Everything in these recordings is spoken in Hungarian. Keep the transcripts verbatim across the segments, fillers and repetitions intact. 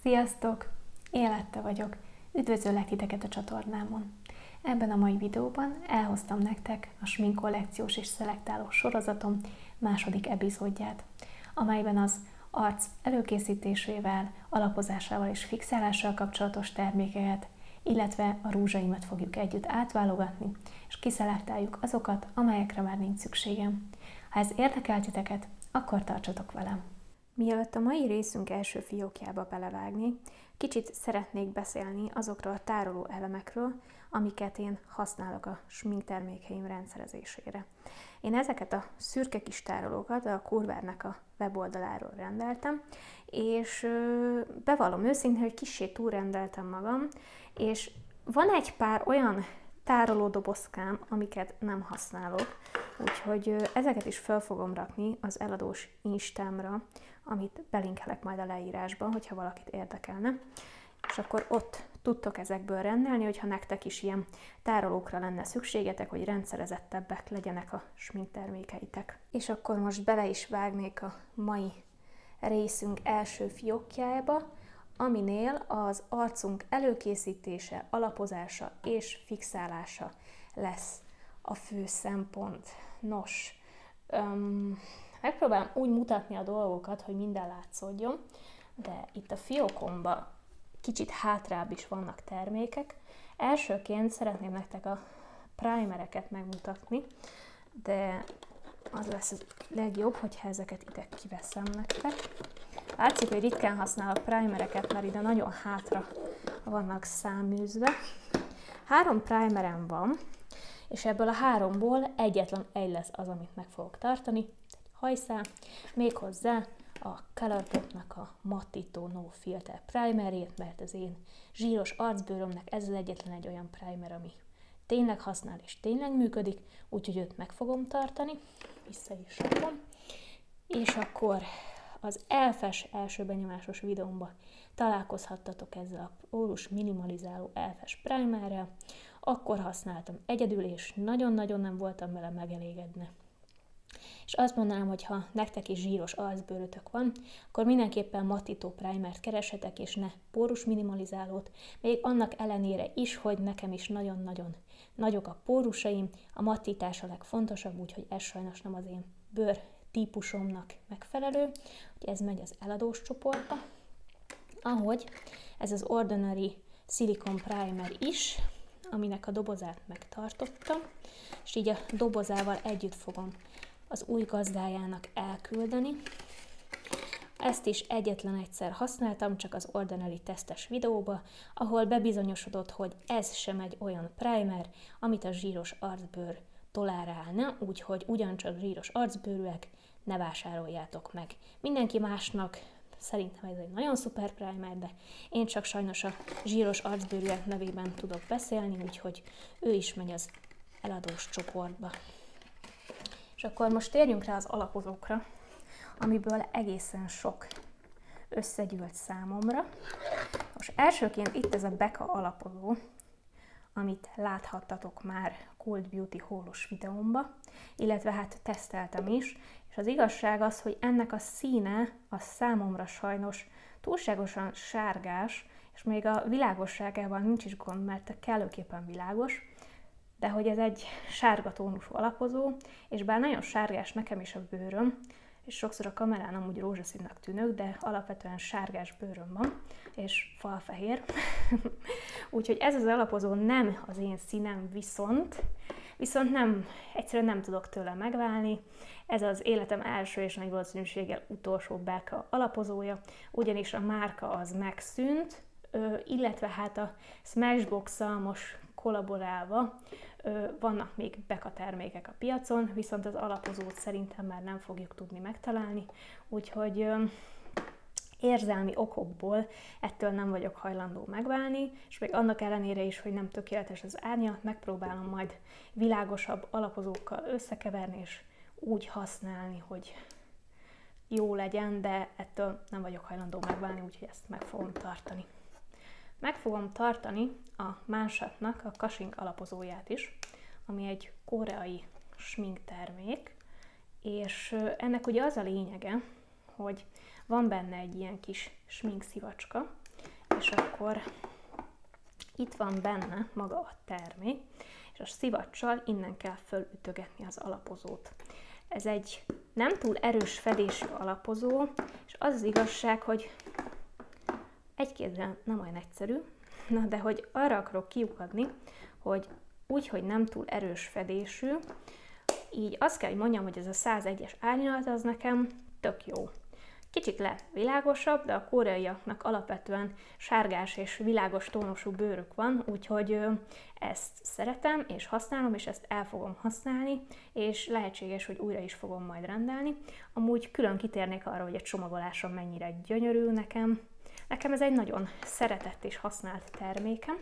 Sziasztok! Élette vagyok. Üdvözöllek titeket a csatornámon. Ebben a mai videóban elhoztam nektek a smink kollekciós és szelektálós sorozatom második epizódját, amelyben az arc előkészítésével, alapozásával és fixálással kapcsolatos termékeket, illetve a rúzsaimat fogjuk együtt átválogatni, és kiszelektáljuk azokat, amelyekre már nincs szükségem. Ha ez érdekel titeket, akkor tartsatok velem! Mielőtt a mai részünk első fiókjába belevágni, kicsit szeretnék beszélni azokról a tároló elemekről, amiket én használok a smink termékeim rendszerezésére. Én ezeket a szürke kis tárolókat a Kurvárnak a weboldaláról rendeltem, és bevallom őszintén, hogy kissé túlrendeltem magam, és van egy pár olyan tárolódobozkám, amiket nem használok, úgyhogy ezeket is fel fogom rakni az eladós Instámra, amit belinkelek majd a leírásban, hogyha valakit érdekelne. És akkor ott tudtok ezekből rendelni, hogyha nektek is ilyen tárolókra lenne szükségetek, hogy rendszerezettebbek legyenek a smink termékeitek. És akkor most bele is vágnék a mai részünk első fiókjába, aminél az arcunk előkészítése, alapozása és fixálása lesz a fő szempont. Nos, öm, megpróbálom úgy mutatni a dolgokat, hogy minden látszódjon, de itt a fiókomban kicsit hátrább is vannak termékek. Elsőként szeretném nektek a primereket megmutatni, de az lesz a legjobb, hogyha ezeket ide kiveszem nektek. Látszik, hogy ritkán használok primereket, mert ide nagyon hátra vannak száműzve. Három primerem van, és ebből a háromból egyetlen egy lesz az, amit meg fogok tartani. Egy hajszál, méghozzá a Colourpopnak a Mattító No Filter primerét, mert az én zsíros arcbőrömnek ez az egyetlen egy olyan primer, ami tényleg használ és tényleg működik, úgyhogy őt meg fogom tartani, vissza is rakom. És akkor az elfes első benyomásos videómban találkozhattatok ezzel a pórus minimalizáló elfes primerrel, akkor használtam egyedül, és nagyon-nagyon nem voltam vele megelégedve. És azt mondanám, hogy ha nektek is zsíros arcbőrötök van, akkor mindenképpen mattító primert keresetek, és ne pórus minimalizálót, még annak ellenére is, hogy nekem is nagyon-nagyon nagyok a pórusaim, a mattítás a legfontosabb, úgyhogy ez sajnos nem az én bőr típusomnak megfelelő, hogy ez megy az eladós csoportba, ahogy ez az Ordinary Silicone Primer is, aminek a dobozát megtartottam, és így a dobozával együtt fogom az új gazdájának elküldeni. Ezt is egyetlen egyszer használtam, csak az Ordinary tesztes videóba, ahol bebizonyosodott, hogy ez sem egy olyan primer, amit a zsíros arcbőr tolerálna, úgyhogy ugyancsak zsíros arcbőrűek ne vásároljátok meg. Mindenki másnak szerintem ez egy nagyon szuper primer, de én csak sajnos a zsíros arcbőrűek nevében tudok beszélni, úgyhogy ő is megy az eladós csoportba. És akkor most térjünk rá az alapozókra, amiből egészen sok összegyűlt számomra. Most elsőként itt ez a Becca alapozó, amit láthattatok már Cold Beauty haulos videómba, illetve hát teszteltem is, és az igazság az, hogy ennek a színe a számomra sajnos túlságosan sárgás, és még a világosságával nincs is gond, mert kellőképpen világos, de hogy ez egy sárga tónusú alapozó, és bár nagyon sárgás nekem is a bőröm, és sokszor a kamerán amúgy rózsaszínnek tűnök, de alapvetően sárgás bőröm van, és falfehér. Úgyhogy ez az alapozó nem az én színem, viszont, viszont nem, egyszerűen nem tudok tőle megválni. Ez az életem első és nagy valószínűséggel utolsó Becca alapozója, ugyanis a márka az megszűnt, illetve hát a Smashbox-szal most kollaborálva vannak még Becca termékek a piacon, viszont az alapozót szerintem már nem fogjuk tudni megtalálni, úgyhogy érzelmi okokból ettől nem vagyok hajlandó megválni, és még annak ellenére is, hogy nem tökéletes az árnya, megpróbálom majd világosabb alapozókkal összekeverni, és úgy használni, hogy jó legyen, de ettől nem vagyok hajlandó megválni, úgyhogy ezt meg fogom tartani. Meg fogom tartani a Mansatnak a Cushing alapozóját is, ami egy koreai smink termék, és ennek ugye az a lényege, hogy van benne egy ilyen kis smink szivacska, és akkor itt van benne maga a termék, és a szivacsal innen kell fölütögetni az alapozót. Ez egy nem túl erős fedésű alapozó, és az az igazság, hogy egy kézzel nem olyan egyszerű, na de hogy arra akarok kiukadni, hogy úgy, hogy nem túl erős fedésű, így azt kell, hogy mondjam, hogy ez a százegyes árnyalat az nekem tök jó. Kicsit lehet világosabb, de a koreaiaknak alapvetően sárgás és világos tónusú bőrük van, úgyhogy ezt szeretem és használom, és ezt el fogom használni, és lehetséges, hogy újra is fogom majd rendelni. Amúgy külön kitérnék arra, hogy a csomagolása mennyire gyönyörű nekem. Nekem ez egy nagyon szeretett és használt termékem.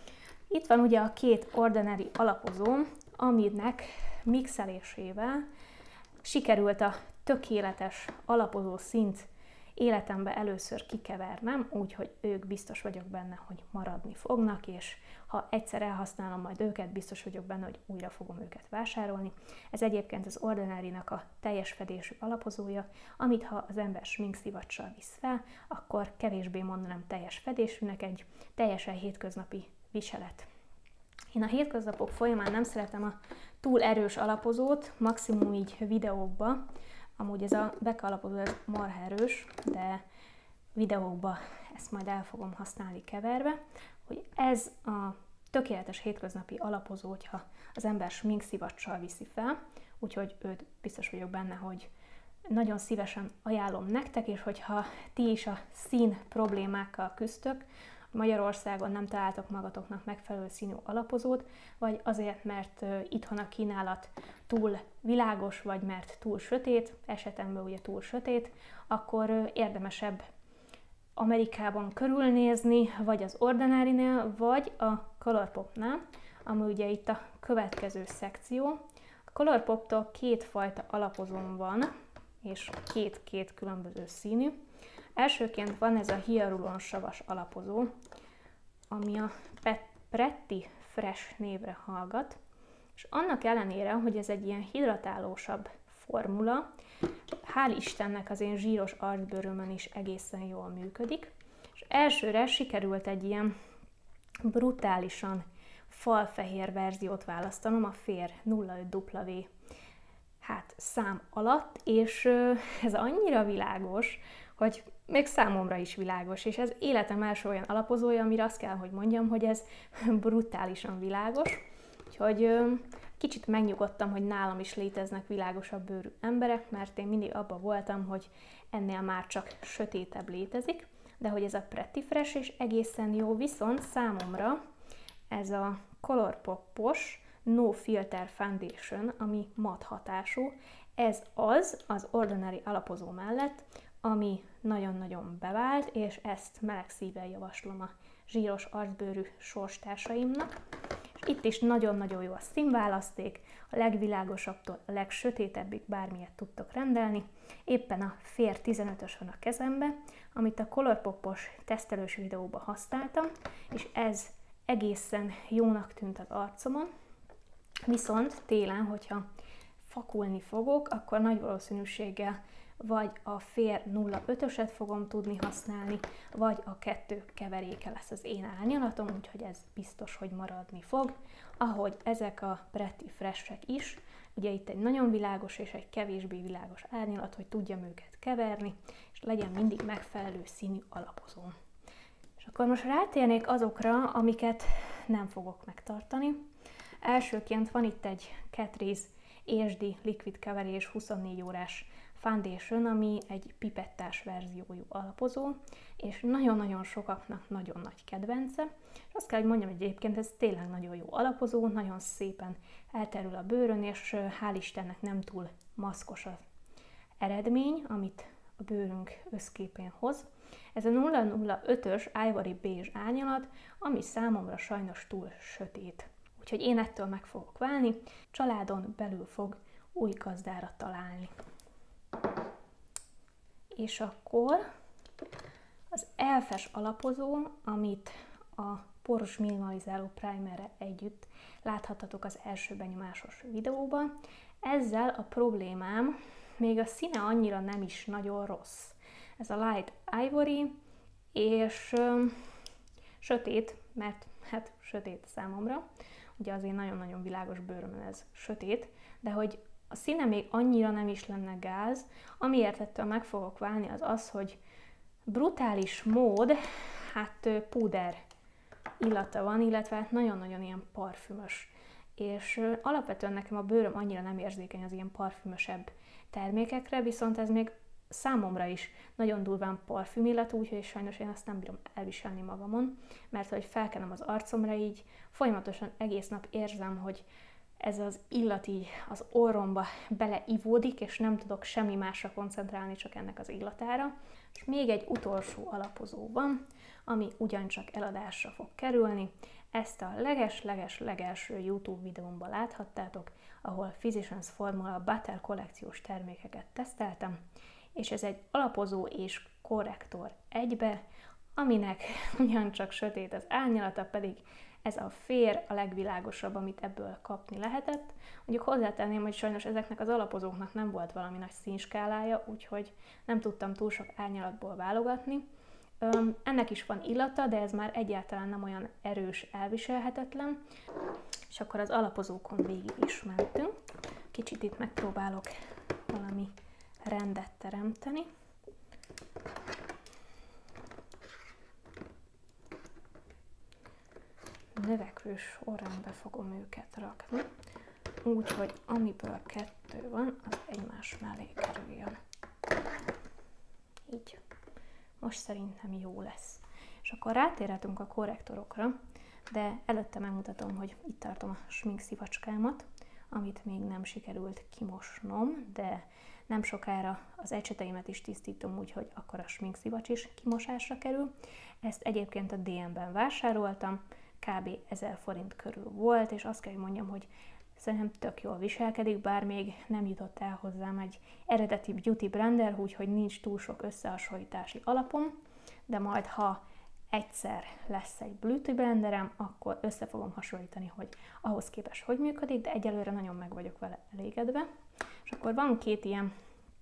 Itt van ugye a két Ordinary alapozó, aminek mixelésével sikerült a tökéletes alapozó szint életembe először kikevernem, úgyhogy ők biztos vagyok benne, hogy maradni fognak, és ha egyszer elhasználom majd őket, biztos vagyok benne, hogy újra fogom őket vásárolni. Ez egyébként az Ordinary-nak a teljes fedésű alapozója, amit ha az ember sminkszivacsal visz fel, akkor kevésbé mondanám teljes fedésűnek, egy teljesen hétköznapi viselet. Én a hétköznapok folyamán nem szeretem a túl erős alapozót, maximum így videókba. Amúgy ez a Becca alapozó ez marha erős, de videókba ezt majd el fogom használni keverve, hogy ez a tökéletes hétköznapi alapozó, hogyha az ember sminkszivacsal viszi fel, úgyhogy őt biztos vagyok benne, hogy nagyon szívesen ajánlom nektek, és hogyha ti is a szín problémákkal küzdök, Magyarországon nem találtok magatoknak megfelelő színű alapozót, vagy azért, mert itthon a kínálat túl világos, vagy mert túl sötét, esetemben ugye túl sötét, akkor érdemesebb Amerikában körülnézni, vagy az Ordinary-nél, vagy a Colourpopnál, ami ugye itt a következő szekció. A Colourpoptól kétfajta alapozón van, és két-két különböző színű. Elsőként van ez a Hyaluron savas alapozó, ami a Pretty Fresh névre hallgat, és annak ellenére, hogy ez egy ilyen hidratálósabb formula, hál' Istennek az én zsíros arcbőrömön is egészen jól működik, és elsőre sikerült egy ilyen brutálisan falfehér verziót választanom a Fair nulla öt W hát szám alatt, és ez annyira világos, hogy még számomra is világos, és ez életem első olyan alapozója, amire azt kell, hogy mondjam, hogy ez brutálisan világos. Úgyhogy kicsit megnyugodtam, hogy nálam is léteznek világosabb bőrű emberek, mert én mindig abban voltam, hogy ennél már csak sötétebb létezik, de hogy ez a Pretty Fresh és egészen jó, viszont számomra ez a Colourpop-os No Filter Foundation, ami mat hatású, ez az az Ordinary alapozó mellett, ami nagyon-nagyon bevált, és ezt meleg szívvel javaslom a zsíros arcbőrű sorstársaimnak. És itt is nagyon-nagyon jó a színválaszték, a legvilágosabbtól a legsötétebbig bármilyet tudtok rendelni. Éppen a Fair tizenötös van a kezembe, amit a Colourpop-os tesztelős videóban használtam, és ez egészen jónak tűnt az arcomon. Viszont télen, hogyha fakulni fogok, akkor nagy valószínűséggel vagy a Fair nulla ötöset fogom tudni használni, vagy a kettő keveréke lesz az én árnyalatom, úgyhogy ez biztos, hogy maradni fog. Ahogy ezek a Pretty Fresh-ek is, ugye itt egy nagyon világos és egy kevésbé világos árnyalat, hogy tudjam őket keverni, és legyen mindig megfelelő színű alapozó. És akkor most rátérnék azokra, amiket nem fogok megtartani. Elsőként van itt egy Catrice há es dé Liquid Coverage huszonnégy órás foundation, ami egy pipettás verziójú alapozó, és nagyon-nagyon sokaknak nagyon nagy kedvence. És azt kell, hogy mondjam, hogy egyébként ez tényleg nagyon jó alapozó, nagyon szépen elterül a bőrön, és hál' Istennek nem túl maszkos az eredmény, amit a bőrünk összképén hoz. Ez a nulla nulla ötös Ivory Beige árnyalat, ami számomra sajnos túl sötét. Úgyhogy én ettől meg fogok válni, családon belül fog új gazdára találni. És akkor az elfes alapozó, amit a poros minimalizáló primerre együtt láthatatok az első benyomásos videóban. Ezzel a problémám, még a színe annyira nem is nagyon rossz. Ez a Light Ivory, és sötét, mert hát sötét számomra, ugye az én nagyon-nagyon világos bőrömön ez sötét, de hogy a színe még annyira nem is lenne gáz, amiért ettől meg fogok válni, az az, hogy brutális mód, hát púder illata van, illetve hát nagyon-nagyon ilyen parfümös. És alapvetően nekem a bőröm annyira nem érzékeny az ilyen parfümösebb termékekre, viszont ez még számomra is nagyon durván parfüm illatú, úgyhogy sajnos én azt nem bírom elviselni magamon, mert hogy felkenem az arcomra, így folyamatosan egész nap érzem, hogy ez az illat így az orromba beleivódik, és nem tudok semmi másra koncentrálni, csak ennek az illatára. És még egy utolsó alapozó van, ami ugyancsak eladásra fog kerülni. Ezt a leges-leges-legelső YouTube videómban láthattátok, ahol Physicians Formula Butter kollekciós termékeket teszteltem, és ez egy alapozó és korrektor egybe, aminek ugyancsak sötét az árnyalata, pedig ez a fér a legvilágosabb, amit ebből kapni lehetett. Mondjuk hozzátenném, hogy sajnos ezeknek az alapozóknak nem volt valami nagy színskálája, úgyhogy nem tudtam túl sok árnyalatból válogatni. Öm, ennek is van illata, de ez már egyáltalán nem olyan erős, elviselhetetlen. És akkor az alapozókon végig is mentünk. Kicsit itt megpróbálok valami rendet teremteni. Növekvő sorrendbe fogom őket rakni, úgyhogy amiből kettő van, az egymás mellé kerüljön. Így. Most szerintem jó lesz. És akkor rátérhetünk a korrektorokra, de előtte megmutatom, hogy itt tartom a sminkszivacskámat, amit még nem sikerült kimosnom, de nem sokára az ecseteimet is tisztítom, úgyhogy akkor a sminkszivacs is kimosásra kerül. Ezt egyébként a dé em-ben vásároltam, kb. ezer forint körül volt, és azt kell, hogy mondjam, hogy szerintem tök jól viselkedik, bár még nem jutott el hozzám egy eredeti beauty blender, úgyhogy nincs túl sok összehasonlítási alapom, de majd ha egyszer lesz egy beauty blenderem, akkor össze fogom hasonlítani, hogy ahhoz képest hogy működik, de egyelőre nagyon meg vagyok vele elégedve. És akkor van két ilyen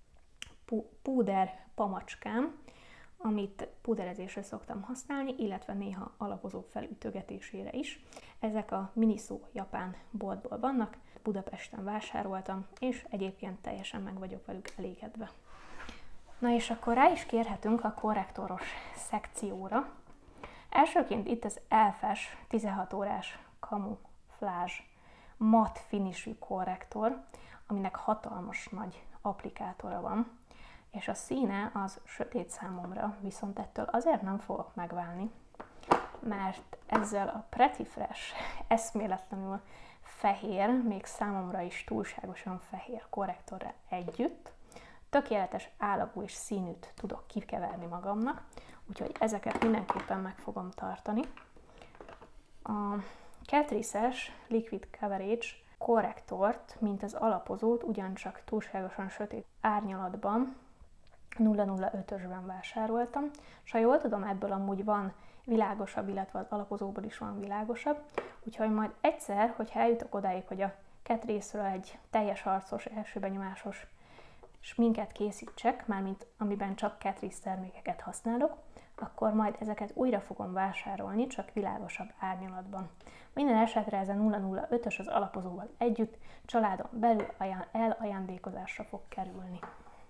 púder pamacskám, amit púderezésre szoktam használni, illetve néha alapozó felütögetésére is. Ezek a Miniso japán boltból vannak, Budapesten vásároltam, és egyébként teljesen meg vagyok velük elégedve. Na és akkor rá is kérhetünk a korrektoros szekcióra. Elsőként itt az Elfes tizenhat órás Camouflage matt finishű korrektor, aminek hatalmas nagy applikátora van, és a színe az sötét számomra, viszont ettől azért nem fogok megválni, mert ezzel a Pretty Fresh eszméletlenül fehér, még számomra is túlságosan fehér korrektorral együtt tökéletes állagú és színűt tudok kikeverni magamnak, úgyhogy ezeket mindenképpen meg fogom tartani. A Catrice-es Liquid Coverage korrektort, mint az alapozót, ugyancsak túlságosan sötét árnyalatban, nulla nulla ötösben vásároltam, és ha jól tudom, ebből amúgy van világosabb, illetve az alapozóból is van világosabb, úgyhogy majd egyszer, hogyha eljutok odáig, hogy a Catrice-ről egy teljes arcos, első benyomásos sminket készítsek, mármint amiben csak Catrice termékeket használok, akkor majd ezeket újra fogom vásárolni, csak világosabb árnyalatban. Minden esetre ez a nulla nulla ötös az alapozóval együtt családon belül elajándékozásra fog kerülni.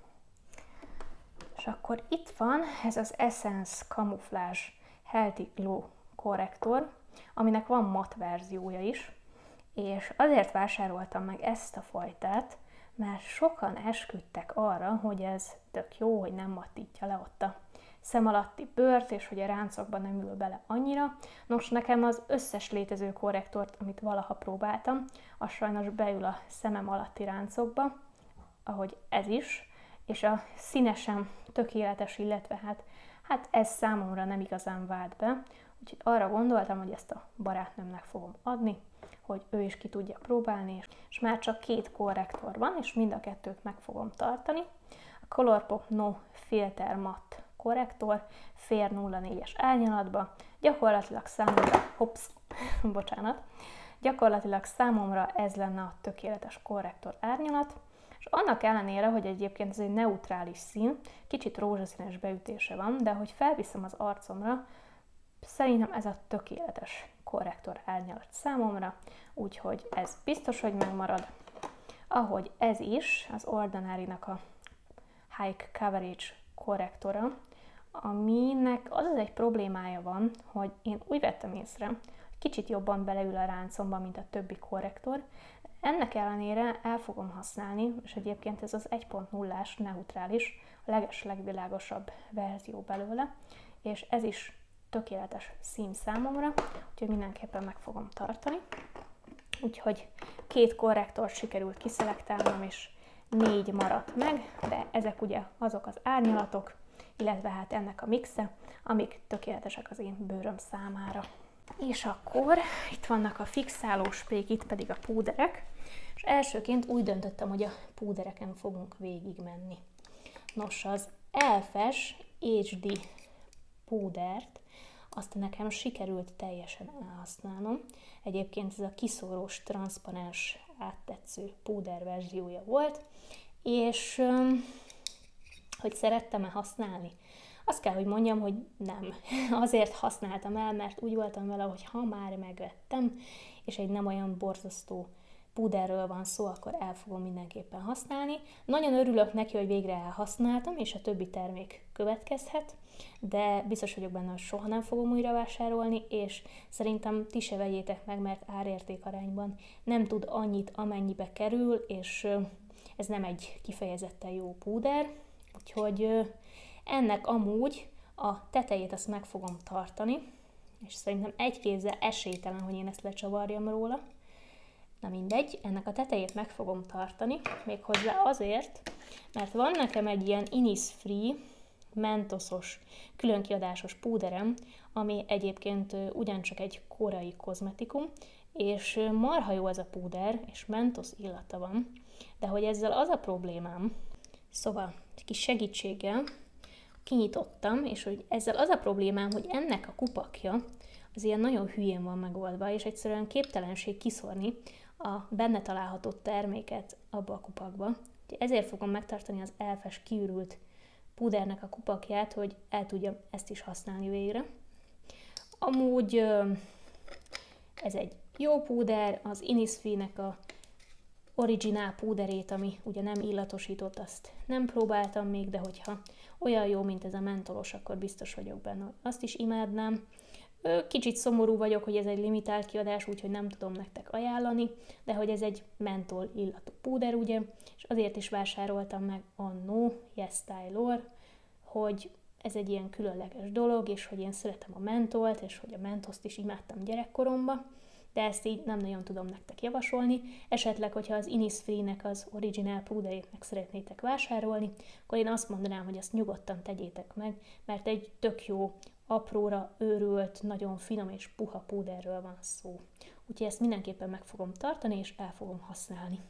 És akkor itt van ez az Essence Camouflage Healthy Glow korrektor, aminek van matt verziója is, és azért vásároltam meg ezt a fajtát, mert sokan esküdtek arra, hogy ez tök jó, hogy nem mattítja le ott a szem alatti bőrt, és hogy a ráncokban nem ül bele annyira. Nos, nekem az összes létező korrektort, amit valaha próbáltam, az sajnos beül a szemem alatti ráncokba, ahogy ez is, és a színe sem tökéletes, illetve hát, hát ez számomra nem igazán vált be, úgyhogy arra gondoltam, hogy ezt a barátnőmnek fogom adni, hogy ő is ki tudja próbálni, és már csak két korrektor van, és mind a kettőt meg fogom tartani. A Colourpop No Filter Matte korrektor, fér nulla négyes árnyalatba, gyakorlatilag számomra, hops, bocsánat, gyakorlatilag számomra ez lenne a tökéletes korrektor árnyalat, és annak ellenére, hogy egyébként ez egy neutrális szín, kicsit rózsaszínes beütése van, de hogy felviszem az arcomra, szerintem ez a tökéletes korrektor árnyalat számomra, úgyhogy ez biztos, hogy megmarad. Ahogy ez is, az Ordinary-nak a High Coverage korrektora, aminek az az egy problémája van, hogy én úgy vettem észre, hogy kicsit jobban beleül a ráncomba, mint a többi korrektor. Ennek ellenére el fogom használni, és egyébként ez az egy pont nullás neutrális, a leges legvilágosabb verzió belőle, és ez is tökéletes szín számomra, úgyhogy mindenképpen meg fogom tartani. Úgyhogy két korrektort sikerült kiszelektálnom, és négy maradt meg, de ezek ugye azok az árnyalatok, illetve hát ennek a mixe, amik tökéletesek az én bőröm számára. És akkor itt vannak a fixáló sprék, itt pedig a púderek, és elsőként úgy döntöttem, hogy a púdereken fogunk végigmenni. Nos, az Elfes há dé púdert, azt nekem sikerült teljesen elhasználnom. Egyébként ez a kiszórós, transzparens, áttetsző púder verziója volt, és hogy szerettem-e használni? Azt kell, hogy mondjam, hogy nem. Azért használtam el, mert úgy voltam vele, hogy ha már megvettem, és egy nem olyan borzasztó púderről van szó, akkor el fogom mindenképpen használni. Nagyon örülök neki, hogy végre elhasználtam, és a többi termék következhet, de biztos vagyok benne, hogy soha nem fogom újra vásárolni, és szerintem ti se vegyétek meg, mert árérték arányban nem tud annyit, amennyibe kerül, és ez nem egy kifejezetten jó púder, úgyhogy ennek amúgy a tetejét azt meg fogom tartani, és szerintem egy kézzel esélytelen, hogy én ezt lecsavarjam róla. Na mindegy, ennek a tetejét meg fogom tartani, méghozzá azért, mert van nekem egy ilyen Innisfree mentoszos, különkiadásos púderem, ami egyébként ugyancsak egy koreai kozmetikum, és marha jó ez a púder, és mentosz illata van, de hogy ezzel az a problémám, szóval egy kis segítséggel kinyitottam, és hogy ezzel az a problémám, hogy ennek a kupakja az ilyen nagyon hülyén van megoldva, és egyszerűen képtelenség kiszórni a benne található terméket abba a kupakba. Ezért fogom megtartani az Elfes kiürült púdernek a kupakját, hogy el tudjam ezt is használni végre. Amúgy ez egy jó púder, az Innisfree-nek a originál púderét, ami ugye nem illatosított, azt nem próbáltam még, de hogyha olyan jó, mint ez a mentolos, akkor biztos vagyok benne, hogy azt is imádnám. Kicsit szomorú vagyok, hogy ez egy limitált kiadás, úgyhogy nem tudom nektek ajánlani, de hogy ez egy mentol illatú púder, ugye, és azért is vásároltam meg annó Yes Style-or, hogy ez egy ilyen különleges dolog, és hogy én szeretem a mentolt, és hogy a mentoszt is imádtam gyerekkoromban, de ezt így nem nagyon tudom nektek javasolni. Esetleg, hogyha az Innisfree-nek az originál púderét meg szeretnétek vásárolni, akkor én azt mondanám, hogy azt nyugodtan tegyétek meg, mert egy tök jó, apróra őrült, nagyon finom és puha púderről van szó. Úgyhogy ezt mindenképpen meg fogom tartani, és el fogom használni.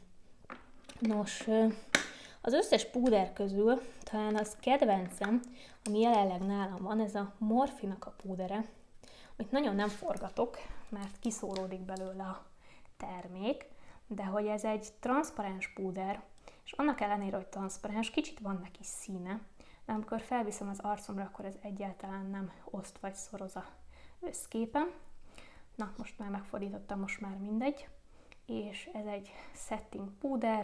Nos, az összes púder közül talán az kedvencem, ami jelenleg nálam van, ez a Morphe-nak a púdere, amit nagyon nem forgatok, mert kiszóródik belőle a termék, de hogy ez egy transzparens púder, és annak ellenére, hogy transzparens, kicsit van neki színe, de amikor felviszem az arcomra, akkor ez egyáltalán nem oszt vagy szoroz a összképen. Na, most már megfordítottam, most már mindegy. És ez egy setting púder,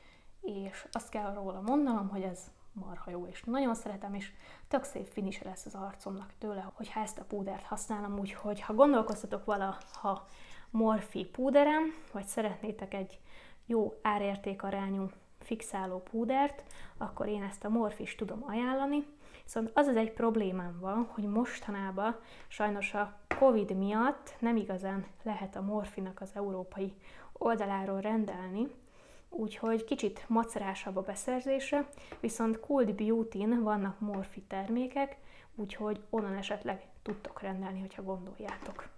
és azt kell róla mondanom, hogy ez marha jó, és nagyon szeretem, és tök szép finish lesz az arcomnak tőle, hogyha ezt a púdert használom, úgyhogy ha gondolkoztatok valaha Morphe púderem, vagy szeretnétek egy jó árértékarányú fixáló púdert, akkor én ezt a Morphe is tudom ajánlani. Viszont az az egy problémám van, hogy mostanában sajnos a Covid miatt nem igazán lehet a Morphe-nak az európai oldaláról rendelni, úgyhogy kicsit macerásabb a beszerzése, viszont Cult Beauty-n vannak Morphe termékek, úgyhogy onnan esetleg tudtok rendelni, hogyha gondoljátok.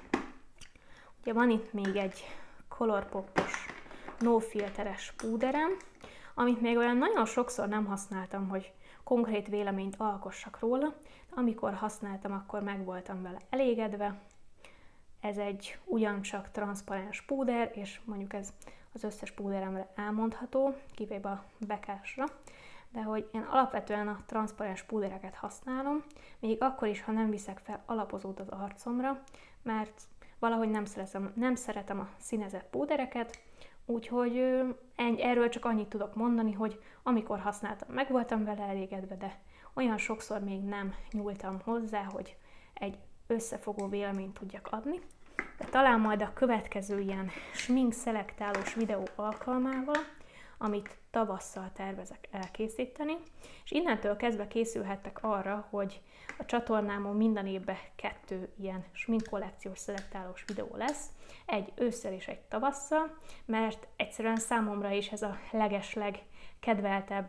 Ugye van itt még egy Colourpop-os no filteres púderem, amit még olyan nagyon sokszor nem használtam, hogy konkrét véleményt alkossak róla, de amikor használtam, akkor meg voltam vele elégedve. Ez egy ugyancsak transzparens púder, és mondjuk ez az összes púderemre elmondható, kivéve a bekásra, de hogy én alapvetően a transzparens púdereket használom, még akkor is, ha nem viszek fel alapozót az arcomra, mert valahogy nem szeretem, nem szeretem a színezett púdereket, úgyhogy erről csak annyit tudok mondani, hogy amikor használtam, meg voltam vele elégedve, de olyan sokszor még nem nyúltam hozzá, hogy egy összefogó véleményt tudjak adni. De talán majd a következő ilyen smink szelektálós videó alkalmával, amit tavasszal tervezek elkészíteni, és innentől kezdve készülhettek arra, hogy a csatornámon minden évben kettő ilyen smink kollekciós szelektálós videó lesz, egy ősszel és egy tavasszal, mert egyszerűen számomra is ez a legesleg kedveltebb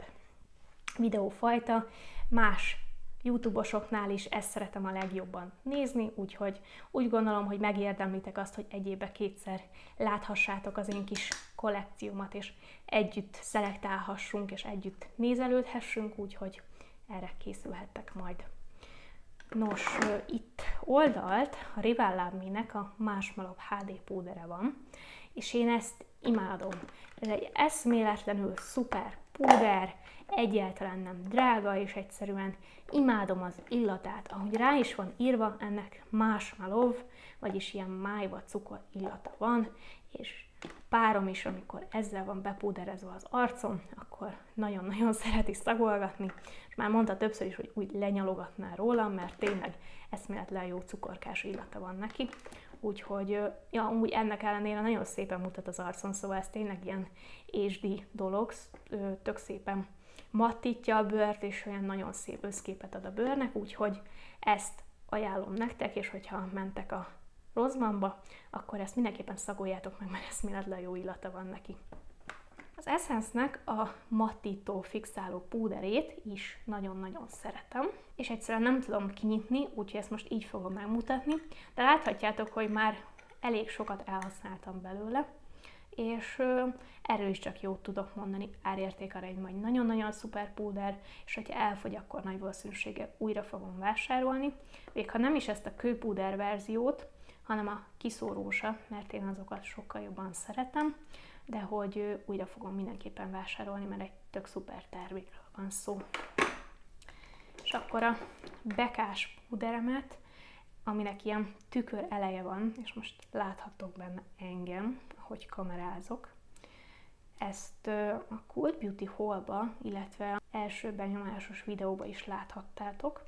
videófajta, más YouTube-osoknál is ezt szeretem a legjobban nézni, úgyhogy úgy gondolom, hogy megérdemlitek azt, hogy egy évben kétszer láthassátok az én kis kollekciómat, és együtt szelektálhassunk, és együtt nézelődhessünk, úgyhogy erre készülhettek majd. Nos, itt oldalt a Rival Lab Me-nek a Marshmallow há dé púdere van, és én ezt imádom. Ez egy eszméletlenül szuper púder, egyáltalán nem drága, és egyszerűen imádom az illatát. Ahogy rá is van írva, ennek marshmallow, vagyis ilyen májva cukor illata van, és párom is, amikor ezzel van bepúderezve az arcom, akkor nagyon-nagyon szereti szagolgatni, és már mondta többször is, hogy úgy lenyalogatná rólam, mert tényleg eszméletlen jó cukorkás illata van neki. Úgyhogy ja, úgy ennek ellenére nagyon szépen mutat az arcon, szóval ez tényleg ilyen há dé dolog, tök szépen mattítja a bőrt, és olyan nagyon szép összképet ad a bőrnek, úgyhogy ezt ajánlom nektek, és hogyha mentek a Rossmannba, akkor ezt mindenképpen szagoljátok meg, mert eszméletlen jó illata van neki. Az Essence-nek a mattító, fixáló púderét is nagyon-nagyon szeretem, és egyszerűen nem tudom kinyitni, úgyhogy ezt most így fogom megmutatni, de láthatjátok, hogy már elég sokat elhasználtam belőle, és erről is csak jót tudok mondani, árértékarányban egy nagyon-nagyon szuper púder, és hogyha elfogy, akkor nagy valószínűséggel újra fogom vásárolni, még ha nem is ezt a kőpúder verziót, hanem a kiszórósa, mert én azokat sokkal jobban szeretem, de hogy újra fogom mindenképpen vásárolni, mert egy tök szuper termékről van szó. És akkor a bekás púderemet, aminek ilyen tükör eleje van, és most láthatok benne engem, ahogy kamerázok. Ezt a Cult Beauty Haul-ba, illetve első benyomásos videóba is láthattátok,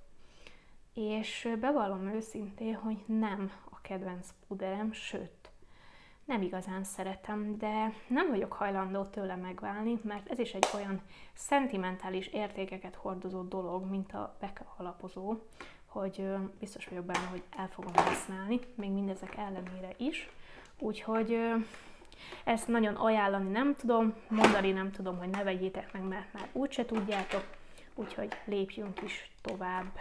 és bevallom őszintén, hogy nem a kedvenc púderem, sőt, nem igazán szeretem, de nem vagyok hajlandó tőle megválni, mert ez is egy olyan szentimentális értékeket hordozó dolog, mint a Becca alapozó, hogy biztos vagyok benne, hogy el fogom használni, még mindezek ellenére is. Úgyhogy ezt nagyon ajánlani nem tudom, mondani nem tudom, hogy ne vegyétek meg, mert már úgyse tudjátok, úgyhogy lépjünk is tovább.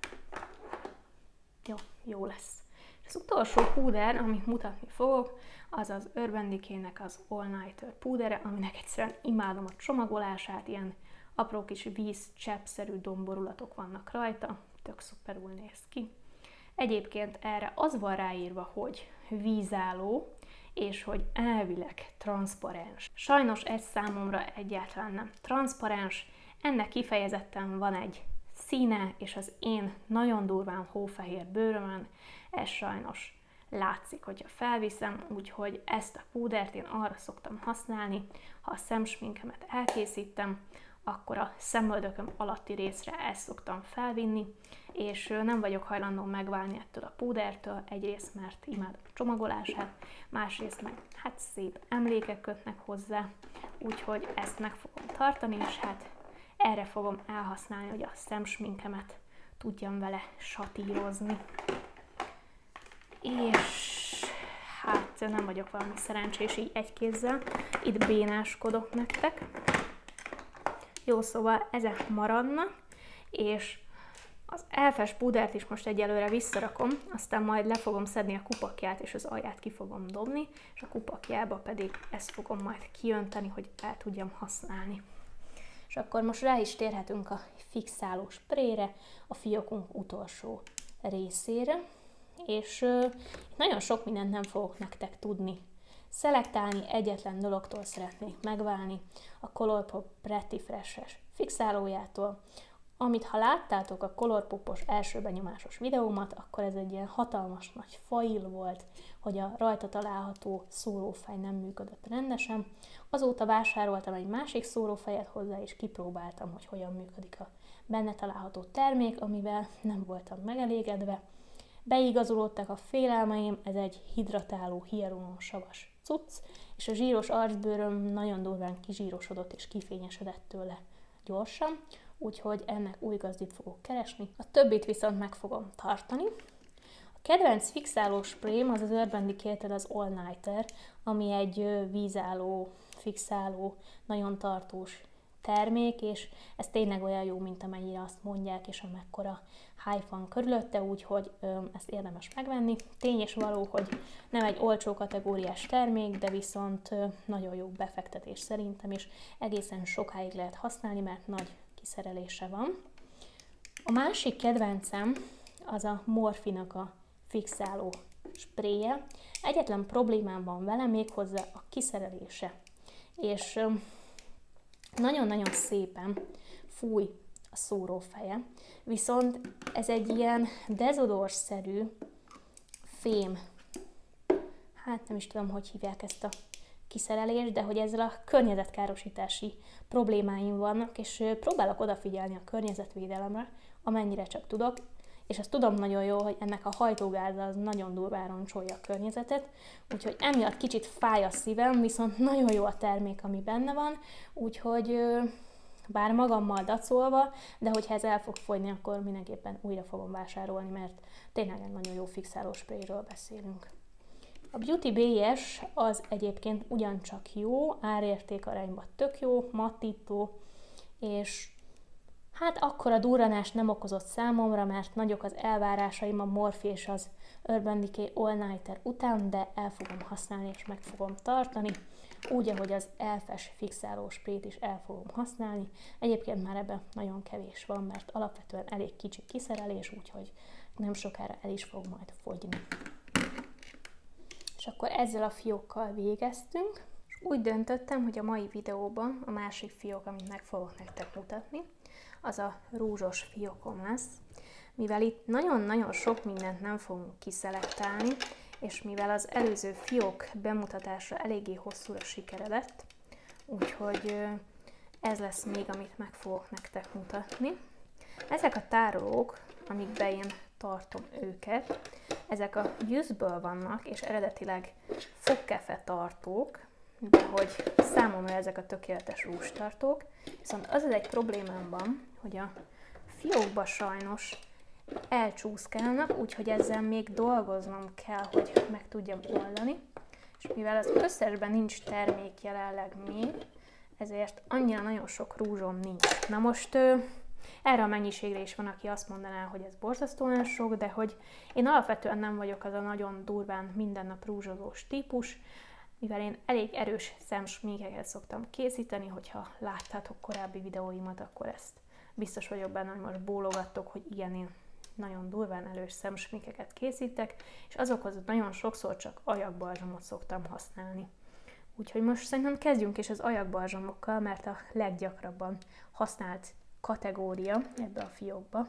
Jó, jó lesz. Az utolsó púder, amit mutatni fogok, az az Urban Decay-nek az All Nighter púdere, aminek egyszerűen imádom a csomagolását, ilyen apró kis vízcseppszerű domborulatok vannak rajta, tök szuperul néz ki. Egyébként erre az van ráírva, hogy vízálló, és hogy elvileg transzparens. Sajnos ez számomra egyáltalán nem transzparens, ennek kifejezetten van egy színe, és az én nagyon durván hófehér bőrömön ez sajnos látszik, hogyha felviszem, úgyhogy ezt a púdert én arra szoktam használni, ha a szemsminkemet elkészítem, akkor a szemöldököm alatti részre ezt szoktam felvinni, és nem vagyok hajlandó megválni ettől a púdertől, egyrészt mert imádom a csomagolását, másrészt meg hát szép emlékek kötnek hozzá, úgyhogy ezt meg fogom tartani, és hát erre fogom elhasználni, hogy a szemsminkemet tudjam vele satírozni. És hát nem vagyok valami szerencsés így egy kézzel, itt bénáskodok nektek. Jó, szóval ezek maradnak, és az elfes púdert is most egyelőre visszarakom, aztán majd le fogom szedni a kupakját, és az alját ki fogom dobni, és a kupakjába pedig ezt fogom majd kiönteni, hogy el tudjam használni. És akkor most rá is térhetünk a fixáló sprayre, a fiókunk utolsó részére, és uh, nagyon sok mindent nem fogok nektek tudni szelektálni, egyetlen dologtól szeretnék megválni, a Colourpop Pretty Fresh-es fixálójától, amit ha láttátok a Colourpopos első benyomásos videómat, akkor ez egy ilyen hatalmas nagy fail volt, hogy a rajta található szórófej nem működött rendesen. Azóta vásároltam egy másik szórófejet hozzá, és kipróbáltam, hogy hogyan működik a benne található termék, amivel nem voltam megelégedve. Beigazolódtak a félelmeim, ez egy hidratáló hialuronsavas cucc, és a zsíros arcbőröm nagyon durván kizsírosodott és kifényesedett tőle gyorsan, úgyhogy ennek új gazdit fogok keresni. A többit viszont meg fogom tartani. A kedvenc fixáló sprém az az Urban Decay-től az All Nighter, ami egy vízálló, fixáló, nagyon tartós termék, és ez tényleg olyan jó, mint amennyire azt mondják, és amekkora hype van körülötte, úgyhogy ö, ezt érdemes megvenni. Tény és való, hogy nem egy olcsó kategóriás termék, de viszont ö, nagyon jó befektetés szerintem, és egészen sokáig lehet használni, mert nagy kiszerelése van. A másik kedvencem az a Morphe-nak a fixáló spréje. Egyetlen problémám van vele, méghozzá a kiszerelése. És ö, nagyon-nagyon szépen fúj a szórófeje, viszont ez egy ilyen dezodorszerű fém, hát nem is tudom, hogy hívják ezt a kiszerelést, de hogy ezzel a környezetkárosítási problémáim vannak, és próbálok odafigyelni a környezetvédelemre, amennyire csak tudok, és azt tudom nagyon jó, hogy ennek a hajtógáza az nagyon durván roncsolja a környezetet, úgyhogy emiatt kicsit fáj a szívem, viszont nagyon jó a termék, ami benne van, úgyhogy bár magammal dacolva, de hogyha ez el fog fogyni, akkor mindenképpen újra fogom vásárolni, mert tényleg egy nagyon jó fixáló spréről beszélünk. A Beauty bé es az egyébként ugyancsak jó, árérték arányban tök jó, mattító, és hát akkora durranást nem okozott számomra, mert nagyok az elvárásaim a Morphe és az Urban Decay All Nighter után, de el fogom használni és meg fogom tartani, úgy, ahogy az elfes fixáló sprét is el fogom használni. Egyébként már ebben nagyon kevés van, mert alapvetően elég kicsi kiszerelés, úgyhogy nem sokára el is fog majd fogyni. És akkor ezzel a fiókkal végeztünk. Úgy döntöttem, hogy a mai videóban a másik fiók, amit meg fogok nektek mutatni, az a rúzsos fiókom lesz, mivel itt nagyon-nagyon sok mindent nem fogunk kiszelektálni, és mivel az előző fiók bemutatása eléggé hosszúra sikeredett, úgyhogy ez lesz még, amit meg fogok nektek mutatni. Ezek a tárolók, amikben én tartom őket, ezek a gyűzből vannak, és eredetileg fogkefe tartók, de hogy számomra ezek a tökéletes rúzstartók, viszont az az egy problémám van, hogy a fiókba sajnos elcsúszkálnak, úgyhogy ezzel még dolgoznom kell, hogy meg tudjam oldani, és mivel az összesben nincs termék jelenleg még, ezért annyira nagyon sok rúzsom nincs. Na most erre a mennyiségre is van, aki azt mondaná, hogy ez borzasztóan sok, de hogy én alapvetően nem vagyok az a nagyon durván mindennap rúzsozós típus, mivel én elég erős szemsminkeket szoktam készíteni, hogyha láttátok korábbi videóimat, akkor ezt biztos vagyok benne, hogy most bólogattok, hogy igen, én nagyon durván erős szemsminkeket készítek, és azokhoz nagyon sokszor csak ajakbalzsamot szoktam használni. Úgyhogy most szerintem kezdjünk is az ajakbalzsamokkal, mert a leggyakrabban használt kategória ebbe a fiókba.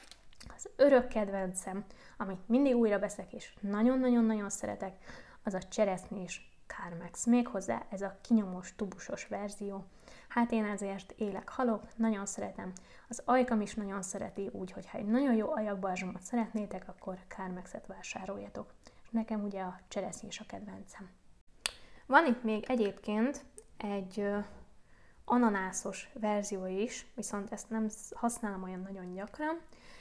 Az örök kedvencem, amit mindig újra veszek, és nagyon-nagyon-nagyon szeretek, az a cseresznyés Carmex. Méghozzá ez a kinyomós, tubusos verzió. Hát én ezért élek, halok, nagyon szeretem. Az ajkam is nagyon szereti, úgyhogy ha egy nagyon jó ajakbalzsamot szeretnétek, akkor Carmexet vásároljatok. És nekem ugye a cseresznyés a kedvencem. Van itt még egyébként egy ö, ananászos verzió is, viszont ezt nem használom olyan nagyon gyakran,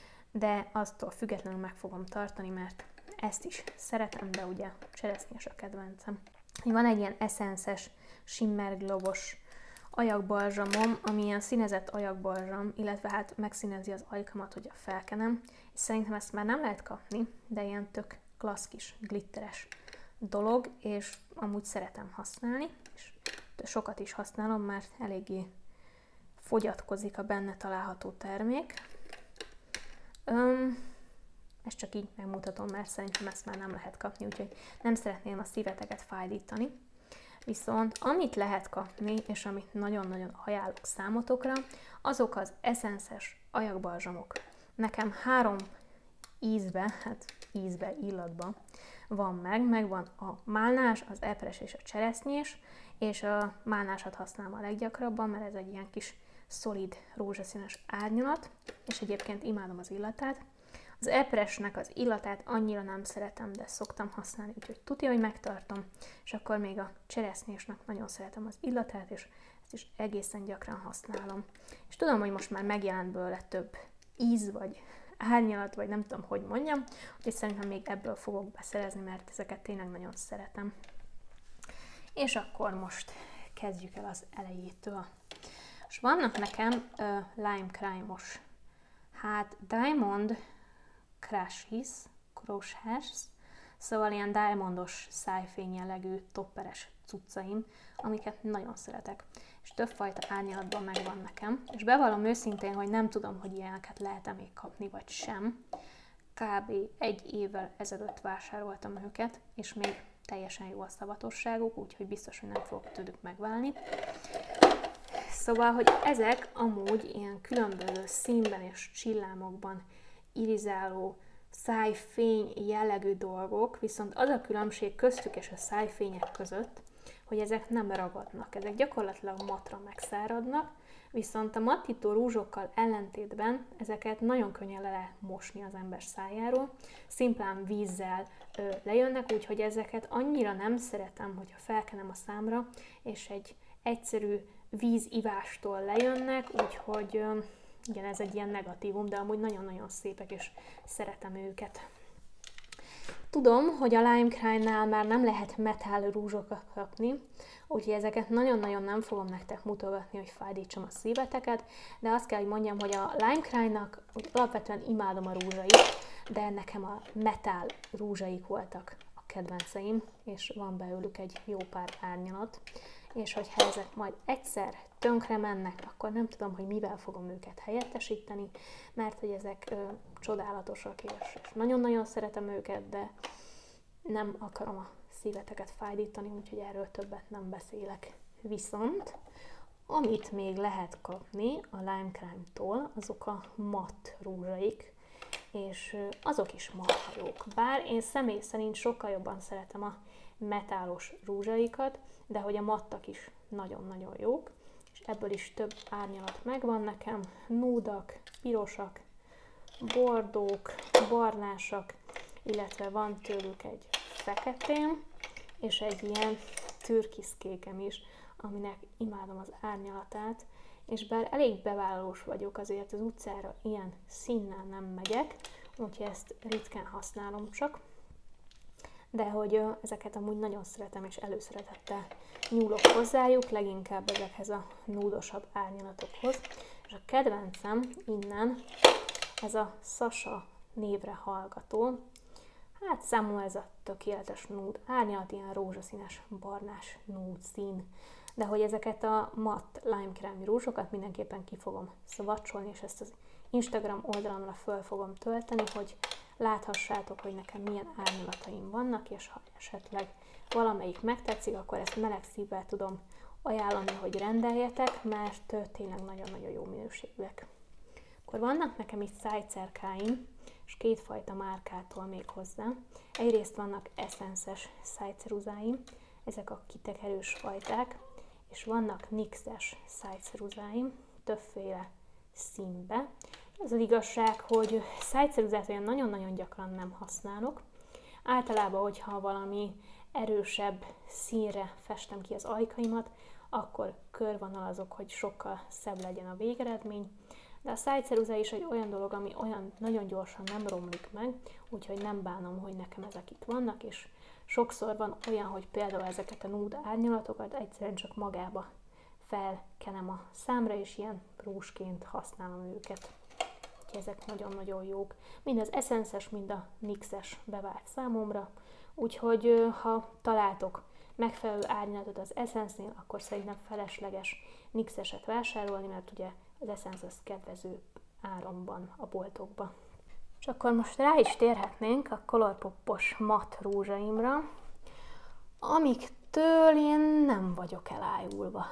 de aztól függetlenül meg fogom tartani, mert ezt is szeretem, de ugye cseresznyés a kedvencem. Van egy ilyen eszences, shimmer globos ajakbalzsamom, ami ilyen színezett ajakbalzsam, illetve hát megszínezi az ajkamat, hogy a felkenem, és szerintem ezt már nem lehet kapni, de ilyen tök klassz kis glitteres dolog, és amúgy szeretem használni, és sokat is használom, mert eléggé fogyatkozik a benne található termék. Öm, ezt csak így megmutatom, mert szerintem ezt már nem lehet kapni, úgyhogy nem szeretném a szíveteket fájdítani. Viszont amit lehet kapni, és amit nagyon-nagyon ajánlok számotokra, azok az eszenszes ajakbalzsamok. Nekem három ízbe, hát ízbe, illatba van meg, megvan a málnás, az epres és a cseresznyés, és a málnásat használom a leggyakrabban, mert ez egy ilyen kis szolid rózsaszínes árnyalat, és egyébként imádom az illatát. Az epresnek az illatát annyira nem szeretem, de szoktam használni, úgyhogy tudja, hogy megtartom, és akkor még a cseresznyésnek nagyon szeretem az illatát, és ezt is egészen gyakran használom. És tudom, hogy most már megjelent belőle több íz, vagy árnyalat, vagy nem tudom, hogy mondjam, úgyhogy szerintem még ebből fogok beszerezni, mert ezeket tényleg nagyon szeretem. És akkor most kezdjük el az elejétől. És vannak nekem uh, Lime Crime-os, hát Diamond Crushes, Crushes, szóval ilyen diamondos szájfény jellegű topperes cuccaim, amiket nagyon szeretek. És többfajta árnyalatban megvan nekem. És bevallom őszintén, hogy nem tudom, hogy ilyeneket lehet-e még kapni, vagy sem. Kb. egy évvel ezelőtt vásároltam őket, és még teljesen jó a szavatosságuk, úgyhogy biztos, hogy nem fogok tőlük megválni. Szóval, hogy ezek amúgy ilyen különböző színben és csillámokban irizáló szájfény jellegű dolgok, viszont az a különbség köztük és a szájfények között, hogy ezek nem ragadnak. Ezek gyakorlatilag matra megszáradnak, viszont a mattító rúzsokkal ellentétben ezeket nagyon könnyen le lehet mosni az ember szájáról, szimplán vízzel ö, lejönnek, úgyhogy ezeket annyira nem szeretem, hogyha felkenem a számra, és egy egyszerű vízivástól lejönnek, úgyhogy ö, igen, ez egy ilyen negatívum, de amúgy nagyon-nagyon szépek, és szeretem őket. Tudom, hogy a Lime Crime-nál már nem lehet metál rúzsokat kapni, úgyhogy ezeket nagyon-nagyon nem fogom nektek mutogatni, hogy fájdítsam a szíveteket, de azt kell, hogy mondjam, hogy a Lime Crime-nak alapvetően imádom a rúzsait, de nekem a metál rúzsaik voltak a kedvenceim, és van belőlük egy jó pár árnyalat, és hogyha ezek majd egyszer tönkre mennek, akkor nem tudom, hogy mivel fogom őket helyettesíteni, mert hogy ezek ö, csodálatosak, és, és nagyon-nagyon szeretem őket, de nem akarom a szíveteket fájdítani, úgyhogy erről többet nem beszélek. Viszont, amit még lehet kapni a Lime Crime-tól, azok a matt rúzsaik, és azok is marha jók. Bár én személy szerint sokkal jobban szeretem a metálos rúzsaikat, de hogy a mattak is nagyon-nagyon jók, és ebből is több árnyalat megvan nekem, núdak, pirosak, bordók, barnásak, illetve van tőlük egy feketén, és egy ilyen türkiszkékem is, aminek imádom az árnyalatát, és bár elég bevállalós vagyok, azért az utcára ilyen színnel nem megyek, úgyhogy ezt ritkán használom csak, de hogy ezeket amúgy nagyon szeretem, és előszeretettel nyúlok hozzájuk, leginkább ezekhez a núdosabb árnyalatokhoz. És a kedvencem innen ez a Sasha névre hallgató. Hát számomra ez a tökéletes nude árnyalat, ilyen rózsaszínes, barnás nude szín. De hogy ezeket a matt Lime Crime rúzsokat mindenképpen ki fogom szavacsolni, és ezt az Instagram oldalamra föl fogom tölteni, hogy láthassátok, hogy nekem milyen árnyalataim vannak, és ha esetleg valamelyik megtetszik, akkor ezt meleg szívvel tudom ajánlani, hogy rendeljetek, mert tényleg nagyon-nagyon jó minőségűek. Akkor vannak nekem itt szájcerkáim, és kétfajta márkától még hozzá. Egyrészt vannak eszenszes szájceruzáim, ezek a kitekerős fajták, és vannak nixes szájceruzáim, többféle színbe. Az az igazság, hogy szájceruzát olyan nagyon-nagyon gyakran nem használok. Általában, hogyha valami erősebb színre festem ki az ajkaimat, akkor körvonalazok, hogy sokkal szebb legyen a végeredmény. De a szájceruza is egy olyan dolog, ami olyan nagyon gyorsan nem romlik meg, úgyhogy nem bánom, hogy nekem ezek itt vannak, és sokszor van olyan, hogy például ezeket a nude árnyalatokat egyszerűen csak magába felkenem a számra, és ilyen rúzsként használom őket. Úgyhogy ezek nagyon-nagyon jók. Mind az eszenszes, mind a nixes bevált számomra, úgyhogy ha találtok megfelelő árnyalatot az eszensznél, akkor szerintem felesleges nixeset vásárolni, mert ugye az eszensz az kedvező áron a boltokban. És akkor most rá is térhetnénk a Colourpop-os matt rúzsaimra, amik ettől én nem vagyok elájulva.